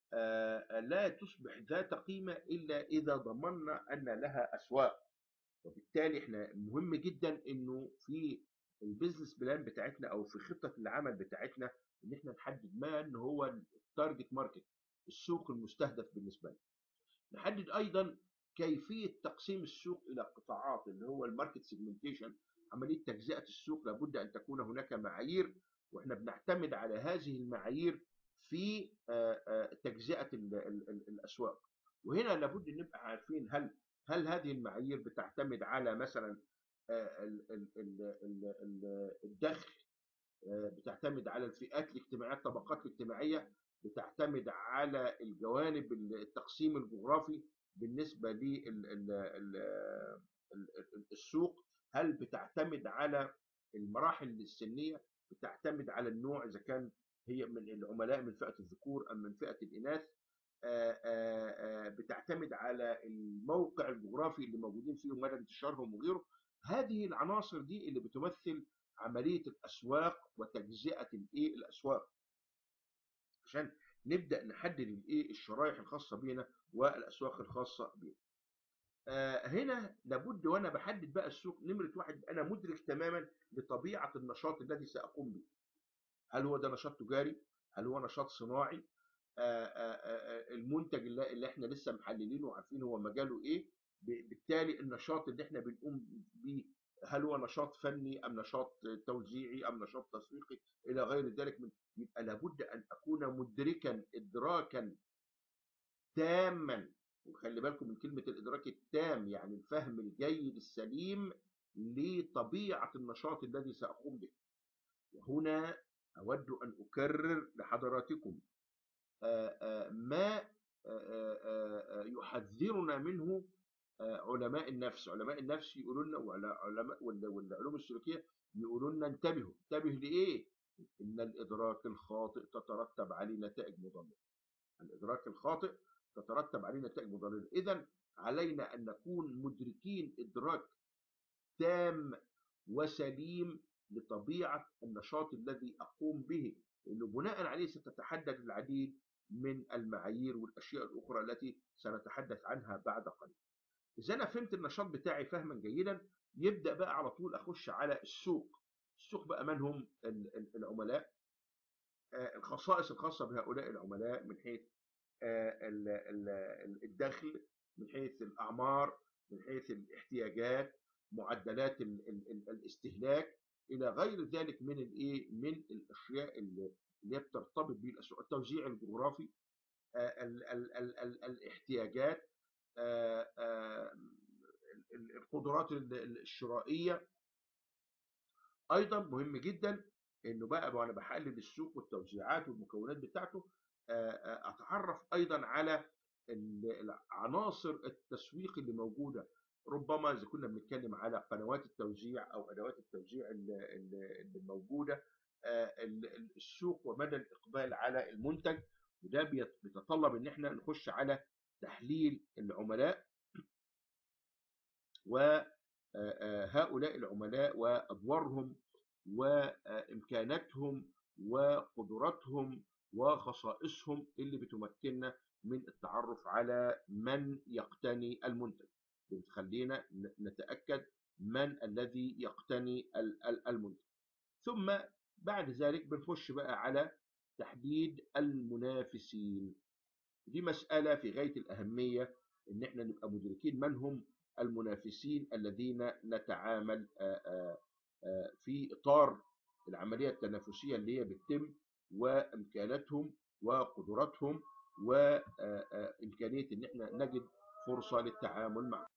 لا تصبح ذات قيمة إلا إذا ضمننا أن لها أسواق. وبالتالي احنا مهم جدا إنه في البيزنس بلان بتاعتنا أو في خطة العمل بتاعتنا إن احنا نحدد ما إن هو التارجت ماركت، السوق المستهدف بالنسبة لنا. نحدد أيضا كيفية تقسيم السوق إلى قطاعات، اللي هو الماركت سيجمنتيشن، عملية تجزئة السوق. لابد أن تكون هناك معايير، وإحنا بنعتمد على هذه المعايير في تجزئة الأسواق. وهنا لابد أن نبقى عارفين هل هل هذه المعايير بتعتمد على مثلا الدخل، بتعتمد على الفئات الاجتماعية، الطبقات الاجتماعية، بتعتمد على الجوانب التقسيم الجغرافي بالنسبة للسوق، هل بتعتمد على المراحل السنية، بتعتمد على النوع، إذا كان هي من العملاء من فئة الذكور أم من فئة الإناث، بتعتمد على الموقع الجغرافي اللي موجودين فيه ومدى انتشارهم وغيره. هذه العناصر دي اللي بتمثل عملية الأسواق وتجزئة الإيه الأسواق، عشان نبدأ نحدد الإيه الشرائح الخاصة بينا والأسواق الخاصة بينا. آه هنا لابد وأنا بحدد بقى السوق، نمرة واحد أنا مدرك تماما لطبيعة النشاط الذي سأقوم به. هل هو ده نشاط تجاري؟ هل هو نشاط صناعي؟ آه آه المنتج اللي, اللي احنا لسه محللينه وعارفين هو مجاله ايه. بالتالي النشاط اللي احنا بنقوم بيه، هل هو نشاط فني ام نشاط توزيعي ام نشاط تسويقي الى غير ذلك من. يبقى لابد ان اكون مدركا ادراكا تاما، وخلي بالكم من كلمه الادراك التام، يعني الفهم الجيد السليم لطبيعه النشاط الذي ساقوم به. وهنا اود ان اكرر لحضراتكم ما يحذرنا منه علماء النفس. علماء النفس يقولوا لنا، وعلماء والعلوم السلوكيه يقولوا لنا انتبهوا. انتبه لايه؟ ان الادراك الخاطئ تترتب عليه نتائج مضلله. الادراك الخاطئ تترتب عليه نتائج مضلله. اذا علينا ان نكون مدركين ادراك تام وسليم لطبيعه النشاط الذي اقوم به، لانه بناء عليه ستتحدد العديد من المعايير والاشياء الاخرى التي سنتحدث عنها بعد قليل. إذا أنا فهمت النشاط بتاعي فهما جيدا، يبدأ بقى على طول أخش على السوق. السوق بقى من هم العملاء، الخصائص الخاصة بهؤلاء العملاء من حيث الدخل، من حيث الأعمار، من حيث الاحتياجات، معدلات الاستهلاك، إلى غير ذلك من الإيه من الأشياء اللي هي بترتبط بالأسواق، التوزيع الجغرافي، ال ال ال ال الاحتياجات، القدرات الشرائية. أيضا مهم جدا إنه بقى وأنا بحلل السوق والتوزيعات والمكونات بتاعته أتعرف أيضا على عناصر التسويق اللي موجودة. ربما إذا كنا بنتكلم على قنوات التوزيع أو أدوات التوزيع اللي موجودة، السوق ومدى الإقبال على المنتج، وده بيتطلب إن احنا نخش على تحليل العملاء وهؤلاء العملاء وأدوارهم وإمكاناتهم وقدراتهم وخصائصهم اللي بتمكننا من التعرف على من يقتني المنتج، بتخلينا نتأكد من الذي يقتني المنتج. ثم بعد ذلك بنخش بقى على تحديد المنافسين. دي مسألة في غاية الأهمية، إن إحنا نبقى مدركين من هم المنافسين الذين نتعامل في إطار العملية التنافسية اللي هي بتتم، وإمكاناتهم وقدراتهم وإمكانية إن إحنا نجد فرصة للتعامل معهم.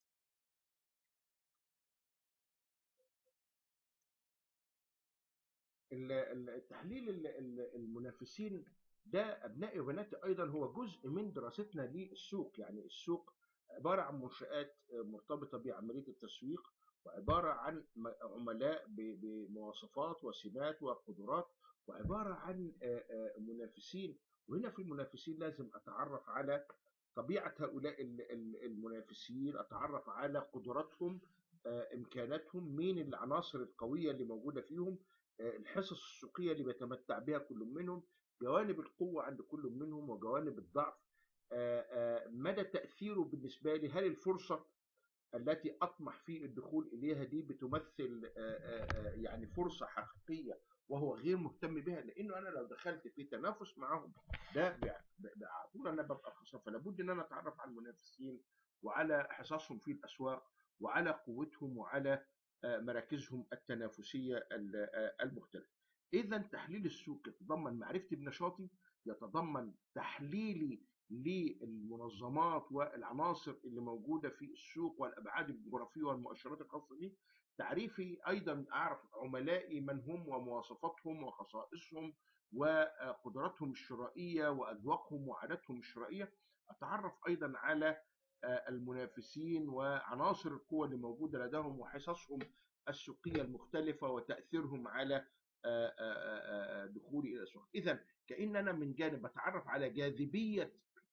التحليل المنافسين ده أبنائي وبناتي أيضا هو جزء من دراستنا للسوق. يعني السوق عبارة عن منشآت مرتبطة بعملية التسويق، وعبارة عن عملاء بمواصفات وسمات وقدرات، وعبارة عن منافسين. وهنا في المنافسين لازم أتعرف على طبيعة هؤلاء المنافسين، أتعرف على قدراتهم، إمكاناتهم، مين العناصر القوية اللي موجودة فيهم، الحصص السوقية اللي بيتمتع بها كل منهم، جوانب القوة عند كل منهم وجوانب الضعف، مدى تأثيره بالنسبة لي. هل الفرصة التي أطمح في الدخول إليها دي بتمثل يعني فرصة حقيقية وهو غير مهتم بها؟ لأنه أنا لو دخلت في تنافس معهم ده بيعطونا أنا ببقى خسران. فلا بد إن أنا أتعرف على المنافسين وعلى حصصهم في الأسواق وعلى قوتهم وعلى مراكزهم التنافسية المختلفة. إذا تحليل السوق يتضمن معرفتي بنشاطي، يتضمن تحليلي للمنظمات والعناصر اللي موجودة في السوق والأبعاد الجغرافية والمؤشرات الخاصة به، تعريفي أيضا أعرف عملائي من هم ومواصفاتهم وخصائصهم وقدراتهم الشرائية وأذواقهم وعاداتهم الشرائية. أتعرف أيضا على المنافسين وعناصر القوة اللي موجودة لديهم وحصصهم السوقية المختلفة وتأثيرهم على دخولي إلى السوق. إذا كأن أنا من جانب بتعرف على جاذبية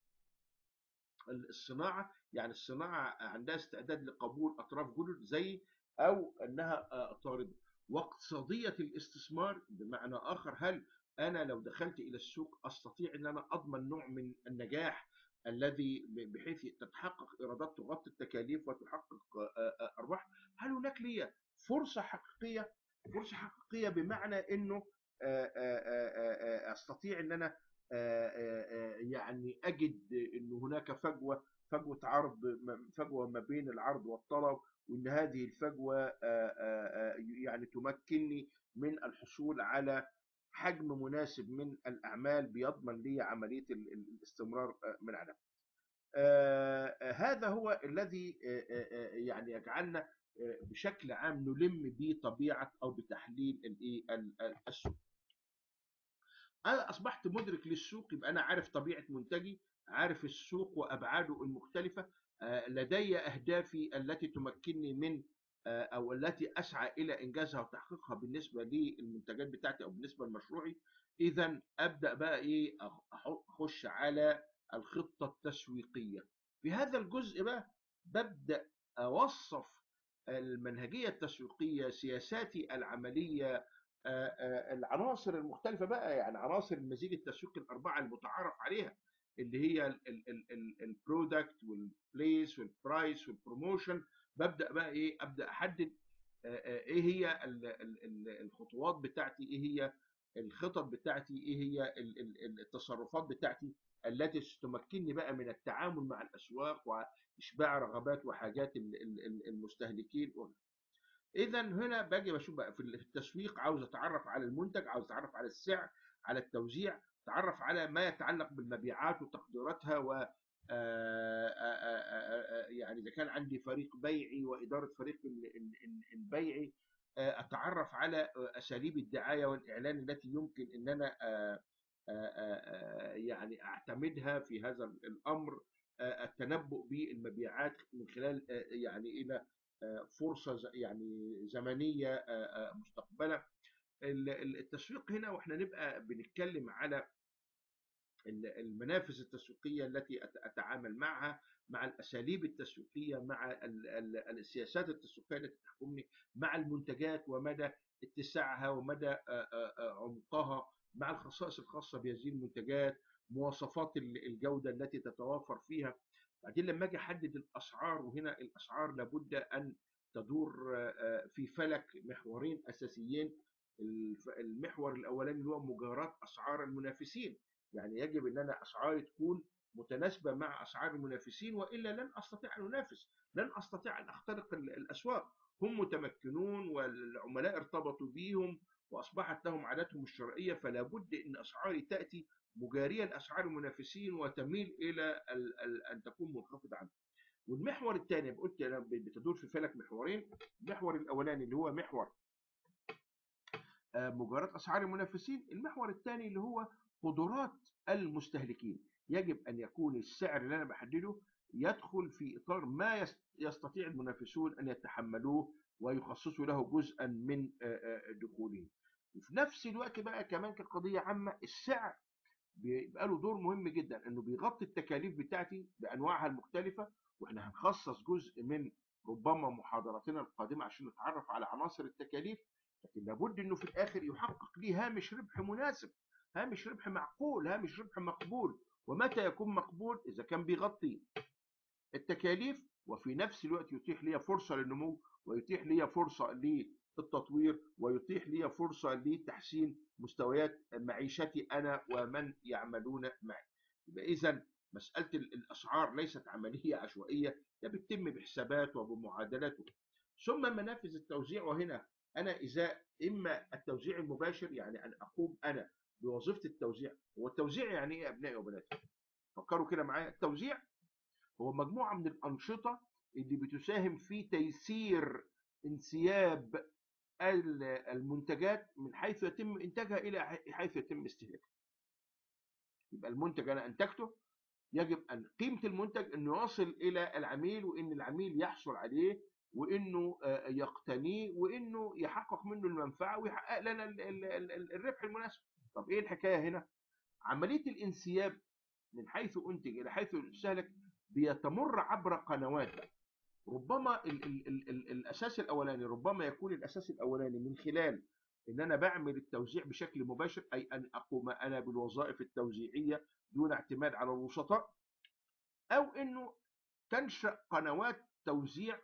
الصناعة، يعني الصناعة عندها استعداد لقبول أطراف جدد زي أو أنها طاردة، واقتصادية الاستثمار بمعنى آخر، هل أنا لو دخلت إلى السوق أستطيع أن أنا أضمن نوع من النجاح الذي بحيث تتحقق إيرادات تغطي التكاليف وتحقق أرباح؟ هل هناك لي فرصة حقيقية؟ فرصة حقيقية بمعنى أنه أستطيع أن أنا يعني أجد أن هناك فجوة فجوة عرض فجوة ما بين العرض والطلب، وأن هذه الفجوة يعني تمكنني من الحصول على حجم مناسب من الأعمال بيضمن لي عملية الاستمرار من عدم. هذا هو الذي يعني يجعلنا بشكل عام نلم بطبيعة أو بتحليل السوق. أنا أصبحت مدرك للسوق، يبقى أنا عارف طبيعة منتجي، عارف السوق وأبعاده المختلفة، لدي أهدافي التي تمكنني من أو التي أسعى إلى إنجازها وتحقيقها بالنسبة للمنتجات بتاعتي أو بالنسبة لمشروعي. إذا أبدأ بقى إيه أخش على الخطة التسويقية. في هذا الجزء بقى ببدأ أوصف المنهجية التسويقية، سياساتي العملية، العناصر المختلفة بقى، يعني عناصر المزيج التسويقي الأربعة المتعارف عليها، اللي هي البرودكت والبليس والبرايس والبروموشن. ببدا بقى ايه، ابدا احدد ايه هي الخطوات بتاعتي، ايه هي الخطط بتاعتي، ايه هي التصرفات بتاعتي التي تمكنني بقى من التعامل مع الاسواق واشباع رغبات وحاجات المستهلكين. اذا هنا باجي بشوف بقى في التسويق، عاوز اتعرف على المنتج، عاوز اتعرف على السعر، على التوزيع، اتعرف على ما يتعلق بالمبيعات وتقديراتها، و يعني اذا كان عندي فريق بيعي واداره فريق البيعي، اتعرف على اساليب الدعايه والاعلان التي يمكن ان انا يعني اعتمدها في هذا الامر، التنبؤ بالمبيعات من خلال يعني الى فرصه يعني زمنيه مستقبلا. التسويق هنا واحنا نبقى بنتكلم على المنافذ التسويقيه التي اتعامل معها، مع الاساليب التسويقيه، مع السياسات التسويقيه التي تحكمني، مع المنتجات ومدى اتساعها ومدى عمقها، مع الخصائص الخاصه بهذه المنتجات، مواصفات الجوده التي تتوافر فيها. بعدين لما اجي احدد الاسعار، وهنا الاسعار لابد ان تدور في فلك محورين اساسيين. المحور الاولاني اللي هو مجاراه اسعار المنافسين، يعني يجب ان انا اسعاري تكون متناسبه مع اسعار المنافسين، والا لن استطيع ان انافس، لن استطيع ان اخترق الاسواق. هم متمكنون والعملاء ارتبطوا بهم واصبحت لهم عاداتهم الشرعيه، فلا بد ان اسعاري تاتي مجاريه لاسعار المنافسين وتميل الى ان تكون منخفضه عنهم. والمحور الثاني قلت انا بتدور في فلك محورين. المحور الاولاني اللي هو محور مجاراه اسعار المنافسين، المحور الثاني اللي هو قدرات المستهلكين. يجب ان يكون السعر اللي انا بحدده يدخل في اطار ما يستطيع المنافسون ان يتحملوه ويخصصوا له جزءا من دخولهم. وفي نفس الوقت بقى كمان كقضيه عامه، السعر بيبقى له دور مهم جدا، انه بيغطي التكاليف بتاعتي بانواعها المختلفه، واحنا هنخصص جزء من ربما محاضراتنا القادمه عشان نتعرف على عناصر التكاليف. لكن لابد انه في الاخر يحقق لي هامش ربح مناسب، هامش ربح معقول، هامش ربح مقبول. ومتى يكون مقبول؟ اذا كان بيغطي التكاليف وفي نفس الوقت يتيح لي فرصه للنمو، ويتيح لي فرصه للتطوير، ويتيح لي فرصه لتحسين مستويات معيشتي انا ومن يعملون معي. يبقى اذا مساله الاسعار ليست عمليه عشوائيه، ده بتتم بحسابات وبمعادلات. ثم منافذ التوزيع، وهنا انا اذا اما التوزيع المباشر، يعني ان اقوم انا بوظيفه التوزيع. هو التوزيع يعني ايه يا ابنائي وبناتي؟ فكروا كده معايا. التوزيع هو مجموعة من الأنشطة اللي بتساهم في تيسير انسياب المنتجات من حيث يتم إنتاجها إلى حيث يتم استهلاكها. يبقى المنتج أنا أنتجته، يجب أن قيمة المنتج أنه يصل إلى العميل، وإن العميل يحصل عليه، وإنه يقتنيه، وإنه يحقق منه المنفعة ويحقق لنا الربح المناسب. طب إيه الحكاية هنا؟ عملية الانسياب من حيث أنتج إلى حيث يستهلك بيتمر عبر قنوات. ربما ال ال ال ال الاساس الاولاني ربما يكون الاساس الاولاني من خلال ان انا بعمل التوزيع بشكل مباشر، اي ان اقوم انا بالوظائف التوزيعيه دون اعتماد على الوسطاء، او انه تنشا قنوات توزيع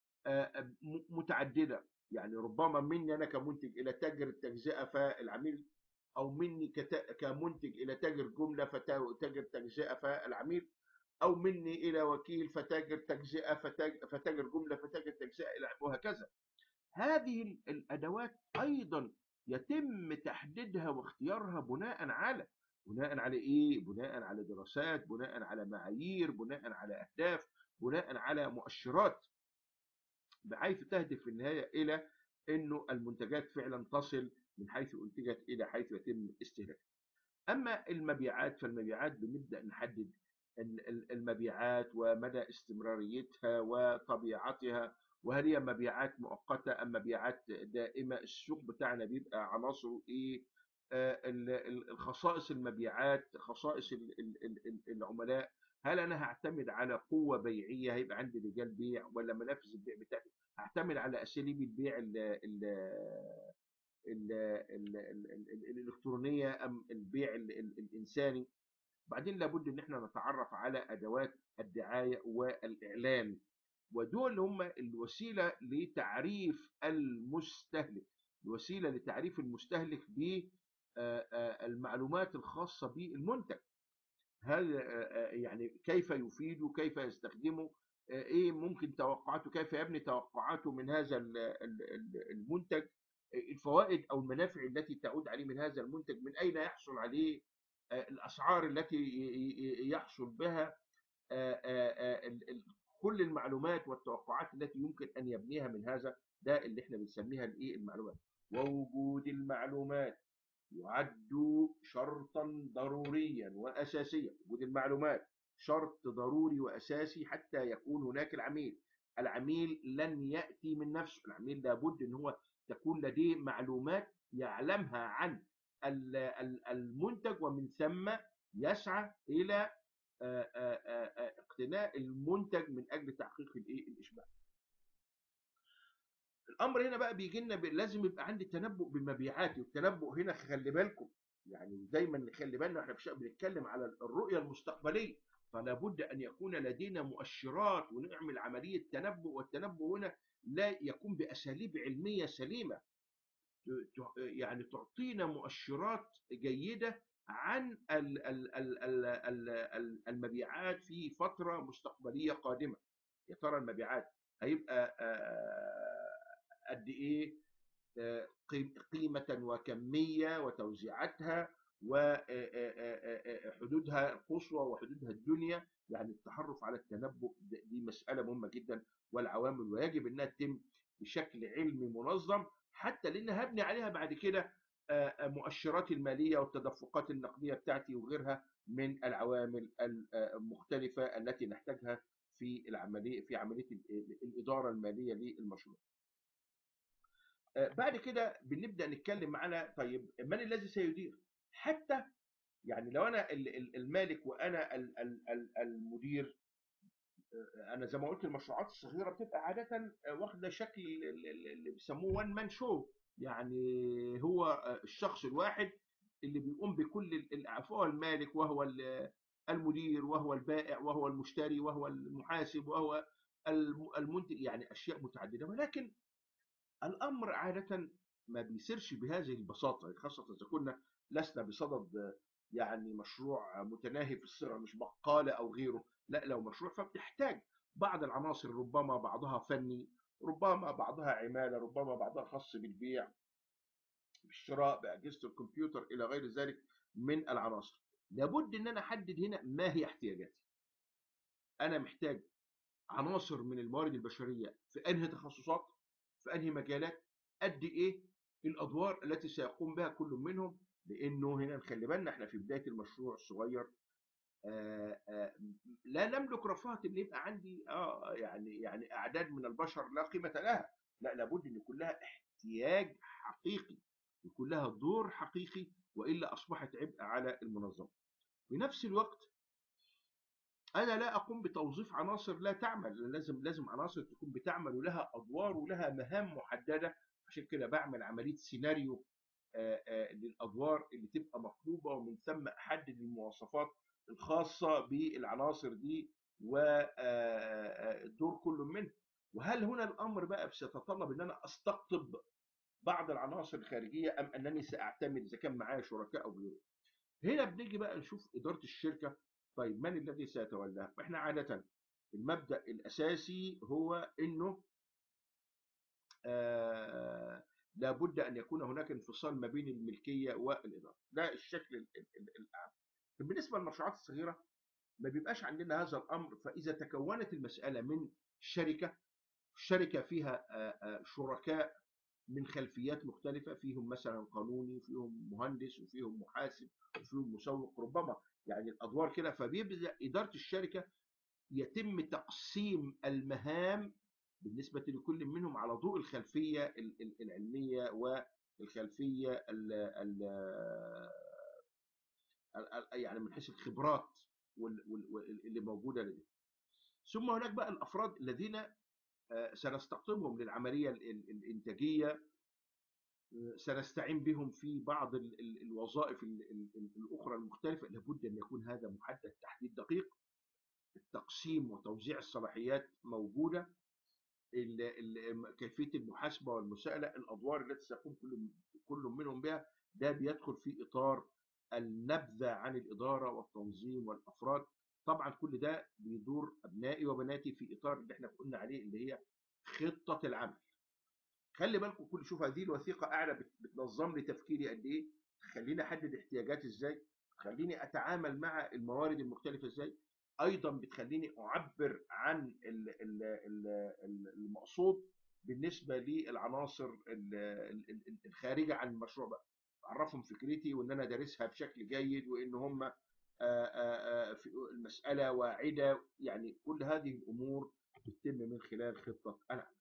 متعدده. يعني ربما مني انا كمنتج الى تاجر التجزئه فالعميل، او مني كمنتج الى تاجر جمله فتاجر تجزئه فالعميل، او مني الى وكيل فتاجر تجزئه فتاجر جمله فتاجر تجزئه، وهكذا. هذه الادوات ايضا يتم تحديدها واختيارها بناء على بناء على ايه؟ بناء على دراسات، بناء على معايير، بناء على اهداف، بناء على مؤشرات، بحيث تهدف في النهايه الى انه المنتجات فعلا تصل من حيث انتجت الى حيث يتم استهلاكها. اما المبيعات، فالمبيعات بنبدا نحدد المبيعات ومدى استمراريتها وطبيعتها، وهل هي مبيعات مؤقته ام مبيعات دائمه؟ السوق بتاعنا بيبقى عناصره ايه؟ الخصائص المبيعات، خصائص العملاء. هل انا هعتمد على قوه بيعيه، هيبقى عندي رجال بيع، ولا منافذ البيع بتاعتي هعتمد على اساليب البيع ال ال ال ال ال الالكترونيه ام البيع ال ال الانساني؟ وبعدين لابد ان احنا نتعرف على ادوات الدعايه والاعلان، ودول هم الوسيله لتعريف المستهلك، الوسيله لتعريف المستهلك بالمعلومات الخاصه بالمنتج. هل يعني كيف يفيده، كيف يستخدمه، ايه ممكن توقعاته، كيف يبني توقعاته من هذا المنتج، الفوائد او المنافع التي تعود عليه من هذا المنتج، من اين يحصل عليه، الاسعار التي يحصل بها، كل المعلومات والتوقعات التي يمكن ان يبنيها من هذا. ده اللي احنا بنسميها الايه المعلومات. ووجود المعلومات يعد شرطا ضروريا واساسيا. وجود المعلومات شرط ضروري واساسي حتى يكون هناك العميل. العميل لن ياتي من نفسه، العميل لابد ان هو تكون لديه معلومات يعلمها عن المنتج، ومن ثم يسعى الى اقتناء المنتج من اجل تحقيق الايه الاشباع. الامر هنا بقى بيجي لنا لازم يبقى عندي تنبؤ بمبيعاتي، والتنبؤ هنا خلي بالكم يعني دايما نخلي بالنا احنا بنتكلم على الرؤيه المستقبليه، فلا بد ان يكون لدينا مؤشرات ونعمل عمليه تنبؤ. والتنبؤ هنا لا يكون باساليب علميه سليمه، يعني تعطينا مؤشرات جيده عن المبيعات في فتره مستقبليه قادمه. يا ترى المبيعات هيبقى قد ايه قيمة وكمية وتوزيعاتها وحدودها القصوى وحدودها الدنيا. يعني التحرف على التنبؤ دي مسألة مهمة جدا، والعوامل ويجب انها تتم بشكل علمي منظم، حتى لان هبني عليها بعد كده مؤشرات المالية والتدفقات النقدية بتاعتي وغيرها من العوامل المختلفة التي نحتاجها في العملية في عملية الإدارة المالية للمشروع. بعد كده بنبدا نتكلم على طيب من الذي سيدير. حتى يعني لو انا المالك وانا المدير، انا زي ما قلت المشروعات الصغيره بتبقى عاده واخده شكل اللي بيسموه وان مان شو، يعني هو الشخص الواحد اللي بيقوم بكل فهو المالك وهو المدير وهو البائع وهو المشتري وهو المحاسب وهو المنتج، يعني اشياء متعدده. ولكن الامر عاده ما بيصيرش بهذه البساطه، خاصه اذا كنا لسنا بصدد يعني مشروع متناهي في الصغر مش بقاله او غيره. لا، لو مشروع فبتحتاج بعض العناصر، ربما بعضها فني، ربما بعضها عماله، ربما بعضها خاص بالبيع بالشراء باجهزه الكمبيوتر الى غير ذلك من العناصر. لابد ان انا احدد هنا ما هي احتياجاتي. انا محتاج عناصر من الموارد البشريه في انهي تخصصات، في انهي مجالات، قد ايه الادوار التي سيقوم بها كل منهم. لانه هنا نخلي بالنا احنا في بدايه المشروع الصغير، آآ آآ لا نملك رفاهه ان يبقى عندي اه يعني يعني اعداد من البشر لا قيمه لها. لا، لابد ان يكون لها احتياج حقيقي، يكون لها دور حقيقي، والا اصبحت عبء على المنظمه. في نفس الوقت انا لا اقوم بتوظيف عناصر لا تعمل، لازم لازم عناصر تكون بتعمل ولها ادوار ولها مهام محدده. عشان كده بعمل عمليه سيناريو آآ آآ للادوار اللي تبقى مطلوبه، ومن ثم احدد المواصفات الخاصه بالعناصر دي والدور كل منه. وهل هنا الامر بقى سيتطلب ان انا استقطب بعض العناصر الخارجيه، ام انني ساعتمد اذا كان معايا شركاء او غيره؟ هنا بنيجي بقى نشوف إدارة الشركة. طيب من الذي سيتولاها؟ احنا عادة المبدأ الأساسي هو إنه آه لابد أن يكون هناك انفصال ما بين الملكية والإدارة. ده الشكل الأعم. بالنسبة للمشروعات الصغيرة ما بيبقاش عندنا هذا الأمر. فإذا تكونت المسألة من شركة، شركة فيها آه آه شركاء من خلفيات مختلفة، فيهم مثلا قانوني، فيهم مهندس، وفيهم محاسب، وفيهم مسوق، ربما يعني الأدوار كده. فبيبدأ إدارة الشركة يتم تقسيم المهام بالنسبة لكل منهم على ضوء الخلفية العلمية والخلفية ال ال يعني من حيث الخبرات اللي موجودة لديه. ثم هناك بقى الأفراد الذين سنستقطبهم للعملية الإنتاجية سنستعين بهم في بعض ال- ال- الوظائف ال- ال- الأخرى المختلفة. لابد أن يكون هذا محدد تحديد دقيق. التقسيم وتوزيع الصلاحيات موجودة. ال- ال- كيفية المحاسبة والمساءلة، الأدوار التي سيقوم كل كل منهم بها، ده بيدخل في إطار النبذة عن الإدارة والتنظيم والأفراد. طبعا كل ده بيدور أبنائي وبناتي في إطار اللي احنا قلنا عليه اللي هي خطة العمل. خلي بالكم، كل شوف هذه الوثيقة قاعدة بت- بتنظم لي تفكيري قد إيه، تخليني أحدد احتياجاتي إزاي، تخليني أتعامل مع الموارد المختلفة إزاي، أيضا بتخليني أعبر عن ال- ال- ال- ال- المقصود بالنسبة للعناصر ال- ال- ال- الخارجة عن المشروع بقى، أعرفهم فكرتي وإن أنا دارسها بشكل جيد وإن هم آه، آه، آه، في المسألة واعدة. يعني كل هذه الأمور بتتم من خلال خطة العمل.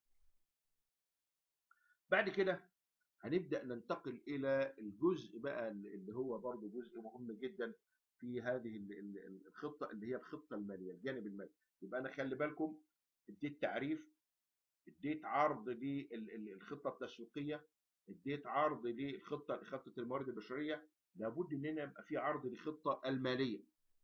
بعد كده هنبدأ ننتقل إلى الجزء بقى اللي هو برضه جزء مهم جدا في هذه ال- ال- الخطة، اللي هي الخطة المالية، الجانب المالي. يبقى أنا خلي بالكم، اديت تعريف، اديت عرض للخطة التسويقية، اديت عرض للخطة خطة الموارد البشرية. لابد ان هنا يبقى في عرض للخطة المالية.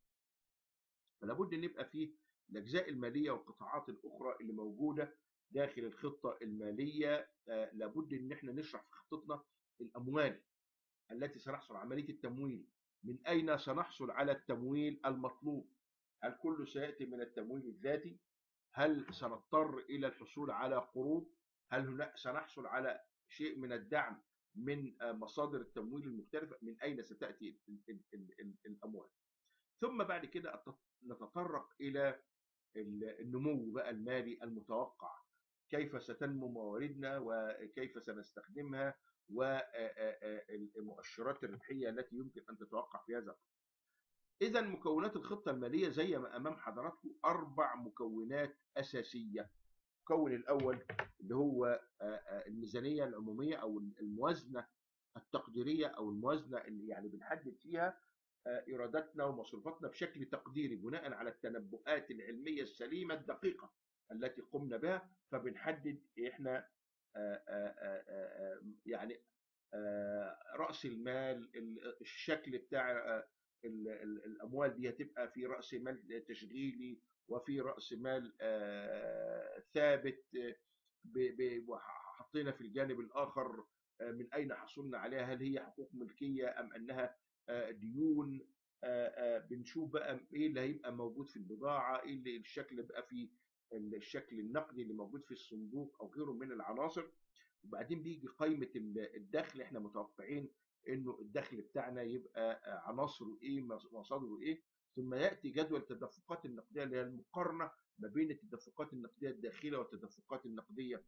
فلابد ان يبقى في الاجزاء المالية والقطاعات الاخرى اللي موجودة داخل الخطة المالية. آه، لابد ان احنا نشرح في خطتنا الاموال التي سنحصل عملية التمويل، من أين سنحصل على التمويل المطلوب؟ هل كله سيأتي من التمويل الذاتي؟ هل سنضطر إلى الحصول على قروض؟ هل هناك سنحصل على شيء من الدعم من مصادر التمويل المختلفة؟ من أين ستأتي الأموال؟ ثم بعد كده نتطرق إلى النمو بقى المالي المتوقع، كيف ستنمو مواردنا وكيف سنستخدمها والمؤشرات الربحية التي يمكن أن تتوقع في هذا. إذا مكونات الخطة المالية زي ما أمام حضراتكم أربع مكونات أساسية. المكون الأول اللي هو الميزانية العمومية أو الموازنة التقديرية، أو الموازنة اللي يعني بنحدد فيها إيراداتنا ومصروفاتنا بشكل تقديري بناء على التنبؤات العلمية السليمة الدقيقة التي قمنا بها. فبنحدد إحنا آآ آآ آآ يعني آآ رأس المال، الشكل بتاع ال ال الأموال دي هتبقى في رأس مال تشغيلي وفي رأس مال آآ ثابت. ب ب وحطينا في الجانب الآخر من أين حصلنا عليها، هل هي حقوق ملكية أم أنها ديون. بنشوف بقى إيه اللي هيبقى موجود في البضاعة، إيه اللي الشكل اللي بقى في الشكل النقدي اللي موجود في الصندوق أو غيره من العناصر. وبعدين بيجي قائمة الدخل، احنا متوقعين انه الدخل بتاعنا يبقى عناصره ايه، مصادره ايه. ثم ياتي جدول التدفقات النقديه اللي هي المقارنه ما بين التدفقات النقديه الداخليه والتدفقات النقديه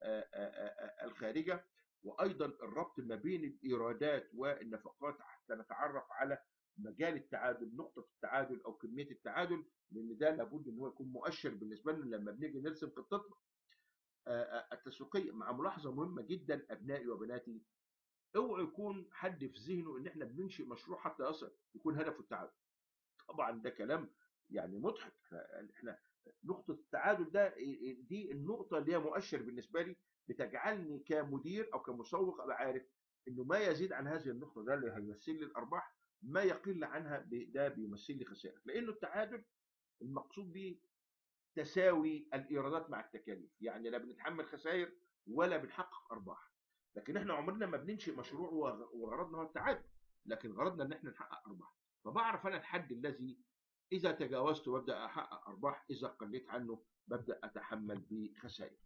الخارجه، وايضا الربط ما بين الايرادات والنفقات حتى نتعرف على مجال التعادل، نقطه التعادل او كميه التعادل، لان ده لابد ان هو يكون مؤشر بالنسبه لنا لما بنيجي نرسم خطتنا التسويقيه. مع ملاحظه مهمه جدا ابنائي وبناتي، اوعوا يكون حد في ذهنه ان احنا بننشئ مشروع حتى يصل يكون هدفه التعادل. طبعا ده كلام يعني مضحك. احنا نقطه التعادل ده دي النقطه اللي هي مؤشر بالنسبه لي، بتجعلني كمدير او كمسوق ابقى عارف انه ما يزيد عن هذه النقطه ده اللي هيمثل لي الارباح، ما يقل عنها ده بيمثل لي خسائر. لانه التعادل المقصود به تساوي الايرادات مع التكاليف، يعني لا بنتحمل خسائر ولا بنحقق ارباح. لكن احنا عمرنا ما بننشئ مشروع وغرضنا هو التعادل، لكن غرضنا ان احنا نحقق ارباح. فبعرف انا الحد الذي اذا تجاوزته ببدا احقق ارباح، اذا قلت عنه ببدا اتحمل بخسائر.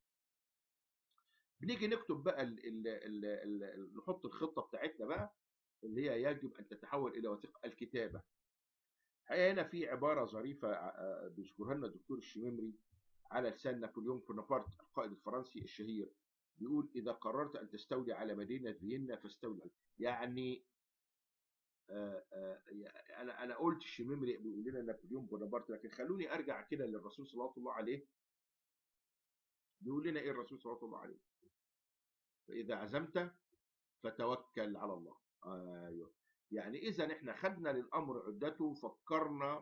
بنيجي نكتب بقى ال ال ال ال نحط الخطه بتاعتنا بقى اللي هي يجب ان تتحول الى وثيقه الكتابه. هنا في عباره ظريفه بيذكرها لنا الدكتور الشميمري على لسان نابليون بونابرت القائد الفرنسي الشهير. بيقول: إذا قررت أن تستولي على مدينة فيينا فاستولي عليها. يعني آآ آآ أنا أنا قلت الشميمري بيقول لنا نابليون بونابرت، لكن خلوني أرجع كده للرسول صلى الله عليه. بيقول لنا إيه الرسول صلى الله عليه؟ فإذا عزمت فتوكل على الله. أيوه. يعني إذا إحنا خدنا للأمر عدته، فكرنا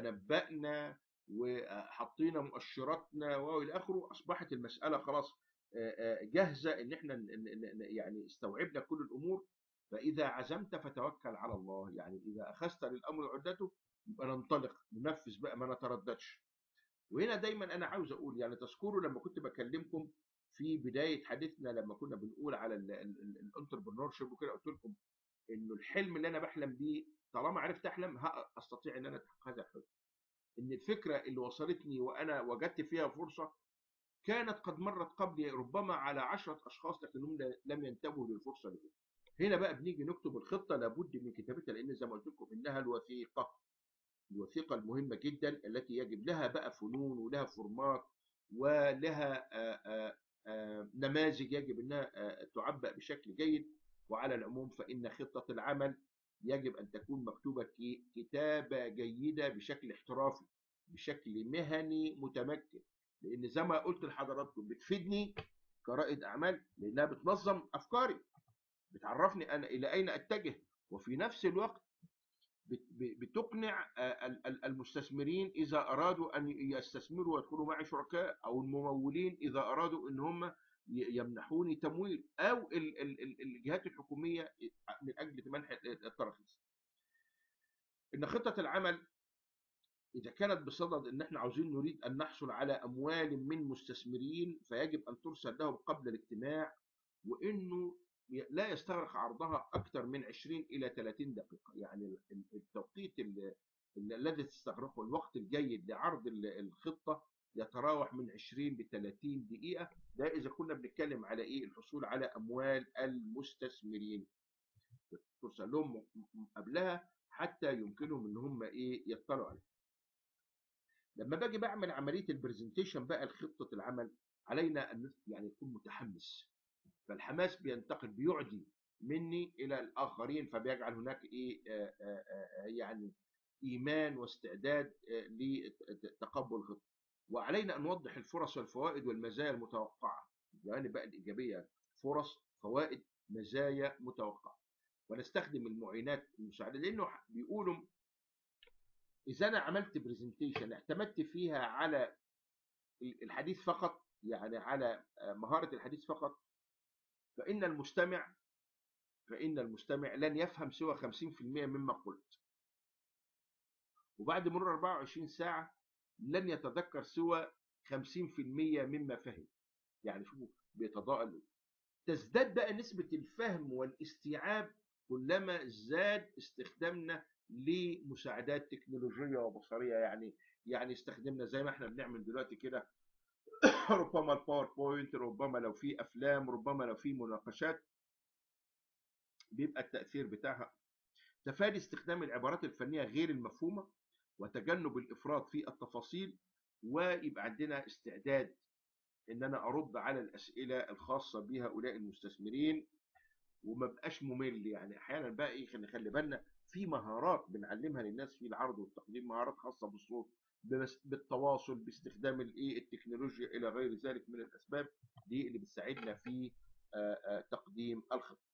وتنبأنا وحطينا مؤشراتنا والى اخره، اصبحت المساله خلاص جاهزه ان احنا يعني استوعبنا كل الامور. فاذا عزمت فتوكل على الله، يعني اذا اخذت للامر عدته يبقى ننطلق ننفذ بقى، ما نترددش. وهنا دايما انا عاوز اقول، يعني تذكروا لما كنت بكلمكم في بدايه حديثنا لما كنا بنقول على الانتربرنور شيب وكده، قلت لكم انه الحلم اللي انا بحلم بيه طالما عرفت احلم استطيع ان انا احقق هذا الحلم. ان الفكره اللي وصلتني وانا وجدت فيها فرصه كانت قد مرت قبلي ربما على عشرة اشخاص لكنهم لم ينتبهوا للفرصه دي. هنا بقى بنيجي نكتب الخطه، لابد من كتابتها، لان زي ما قلت لكم انها الوثيقه، الوثيقه المهمه جدا التي يجب لها بقى فنون ولها فورمات ولها آآ آآ نماذج يجب انها تعبأ بشكل جيد. وعلى العموم فان خطه العمل يجب ان تكون مكتوبه كتابه جيده بشكل احترافي، بشكل مهني متمكن، لان زي ما قلت لحضراتكم بتفيدني كرائد اعمال، لانها بتنظم افكاري، بتعرفني انا الى اين اتجه، وفي نفس الوقت بتقنع المستثمرين اذا ارادوا ان يستثمروا ويدخلوا معي شركاء، او الممولين اذا ارادوا ان هم يمنحوني تمويل، او الجهات الحكوميه من اجل منح التراخيص. ان خطه العمل اذا كانت بصدد ان احنا عاوزين نريد ان نحصل على اموال من مستثمرين، فيجب ان ترسل لهم قبل الاجتماع، وانه لا يستغرق عرضها اكثر من عشرين الى ثلاثين دقيقه. يعني التوقيت الذي تستغرقه الوقت الجيد لعرض الخطه يتراوح من عشرين ل ثلاثين دقيقه. ده اذا كنا بنتكلم على ايه؟ الحصول على اموال المستثمرين، ترسل لهم قبلها حتى يمكنهم ان هم ايه يطلعوا عليها. لما باجي بعمل عمليه البرزنتيشن بقى لخطه العمل، علينا ان يعني يكون متحمس، فالحماس بينتقل بيعدي مني الى الاخرين، فبيجعل هناك ايه آآ آآ يعني ايمان واستعداد لتقبل الخطه. وعلينا ان نوضح الفرص والفوائد والمزايا المتوقعه، يعني بقى الايجابيه، فرص، فوائد، مزايا متوقعه، ونستخدم المعينات المساعده، لانه بيقولوا اذا انا عملت برزنتيشن اعتمدت فيها على الحديث فقط، يعني على مهاره الحديث فقط، فإن المستمع فإن المستمع لن يفهم سوى خمسين بالمئة مما قلت، وبعد مرور أربعة وعشرين ساعة لن يتذكر سوى خمسين بالمئة مما فهم. يعني شوفوا بيتضاءل. تزداد بقى نسبة الفهم والاستيعاب كلما زاد استخدامنا لمساعدات تكنولوجية وبصرية. يعني يعني استخدمنا زي ما احنا بنعمل دلوقتي كده ربما الباوربوينت، ربما لو في افلام، ربما لو في مناقشات، بيبقى التأثير بتاعها تفادي استخدام العبارات الفنية غير المفهومة وتجنب الإفراط في التفاصيل، ويبقى عندنا استعداد إن أنا أرد على الأسئلة الخاصة بهؤلاء المستثمرين وما بقاش ممل. يعني أحيانا بقى إيه، نخلي بالنا في مهارات بنعلمها للناس في العرض والتقديم، مهارات خاصة بالصوت، بالتواصل، باستخدام الايه التكنولوجيا الى غير ذلك من الاسباب دي اللي بتساعدنا في تقديم الخطه.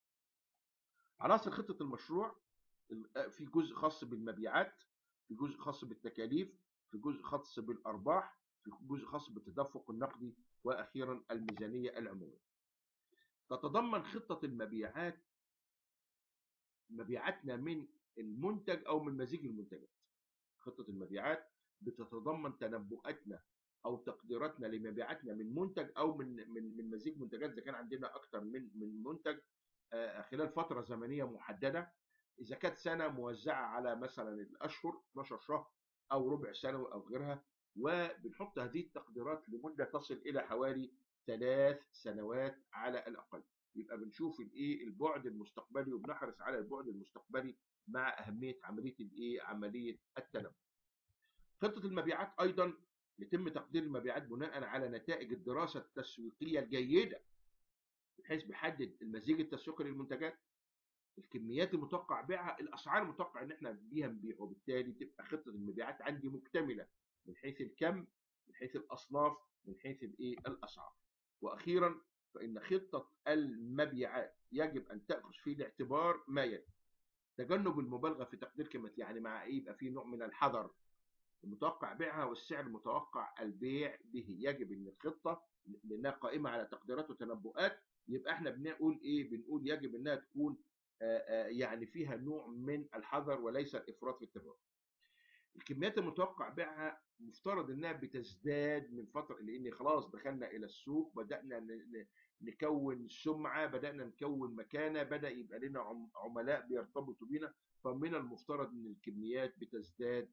عناصر خطه المشروع: في جزء خاص بالمبيعات، في جزء خاص بالتكاليف، في جزء خاص بالارباح، في جزء خاص بالتدفق النقدي، واخيرا الميزانيه العموميه. تتضمن خطه المبيعات مبيعاتنا من المنتج او من مزيج المنتجات. خطه المبيعات بتتضمن تنبؤاتنا او تقديراتنا لمبيعاتنا من منتج او من من من مزيج منتجات، اذا كان عندنا اكثر من من منتج خلال فتره زمنيه محدده، اذا كانت سنه موزعه على مثلا الاشهر اثناشر شهر او ربع سنه او غيرها، وبنحط هذه التقديرات لمده تصل الى حوالي ثلاث سنوات على الاقل. يبقى بنشوف الايه البعد المستقبلي وبنحرص على البعد المستقبلي مع اهميه عمليه الايه عمليه التنبؤ. خطه المبيعات ايضا يتم تقدير المبيعات بناء على نتائج الدراسه التسويقيه الجيده، بحيث بيحدد المزيج التسويقي للمنتجات، الكميات المتوقع بيعها، الاسعار المتوقع ان احنا بيها نبيع، وبالتالي تبقى خطه المبيعات عندي مكتمله من حيث الكم، من حيث الاصناف، من حيث الايه الاسعار. واخيرا فان خطه المبيعات يجب ان تاخذ في الاعتبار ما يلي: تجنب المبالغه في تقدير كلمه، يعني مع ايه يبقى في نوع من الحذر المتوقع بيعها والسعر المتوقع البيع به. يجب ان الخطه لانها قائمه على تقديرات وتنبؤات، يبقى احنا بنقول ايه؟ بنقول يجب انها تكون آه، آه، يعني فيها نوع من الحذر وليس الافراط في التبادل. الكميات المتوقع بيعها مفترض انها بتزداد من فتره، لان خلاص دخلنا الى السوق، بدانا نكون سمعه، بدانا نكون مكانه، بدا يبقى لنا عملاء بيرتبطوا بينا، فمن المفترض ان الكميات بتزداد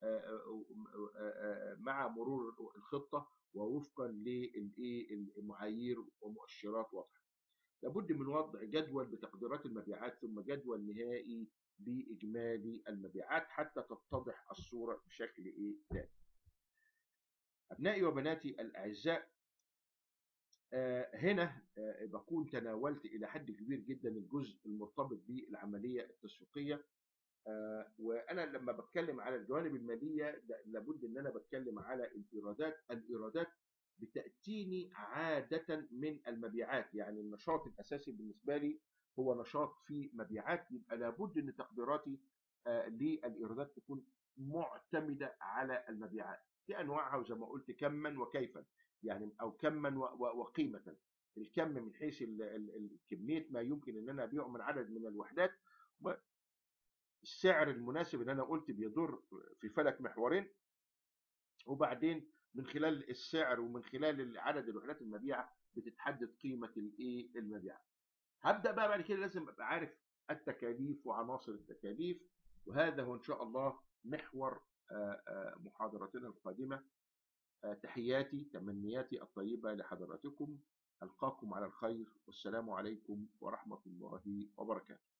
مع مرور الخطه ووفقا للمعايير ومؤشرات واضحه. لابد من وضع جدول بتقديرات المبيعات ثم جدول نهائي بإجمالي المبيعات حتى تتضح الصورة بشكل إيه تام. أبنائي وبناتي الأعزاء، آه هنا آه بكون تناولت إلى حد كبير جدا الجزء المرتبط بالعملية التسويقية. آه وأنا لما بتكلم على الجوانب المالية لابد إن أنا بتكلم على الإيرادات. الإيرادات بتأتيني عادة من المبيعات، يعني النشاط الأساسي بالنسبة لي هو نشاط في مبيعات، يبقى لابد ان تقديراتي آه للايرادات تكون معتمده على المبيعات بانواعها، وزي ما قلت كما وكيفا، يعني او كما وقيمه. الكم من حيث كميه ما يمكن ان انا ابيعه من عدد من الوحدات، السعر المناسب اللي انا قلت بيدور في فلك محورين، وبعدين من خلال السعر ومن خلال عدد الوحدات المبيعه بتتحدد قيمه الايه المبيعات. هبدأ بقى بعد كده لازم ابقى عارف التكاليف وعناصر التكاليف، وهذا هو ان شاء الله محور محاضرتنا القادمة. تحياتي تمنياتي الطيبة لحضراتكم، ألقاكم على الخير، والسلام عليكم ورحمة الله وبركاته.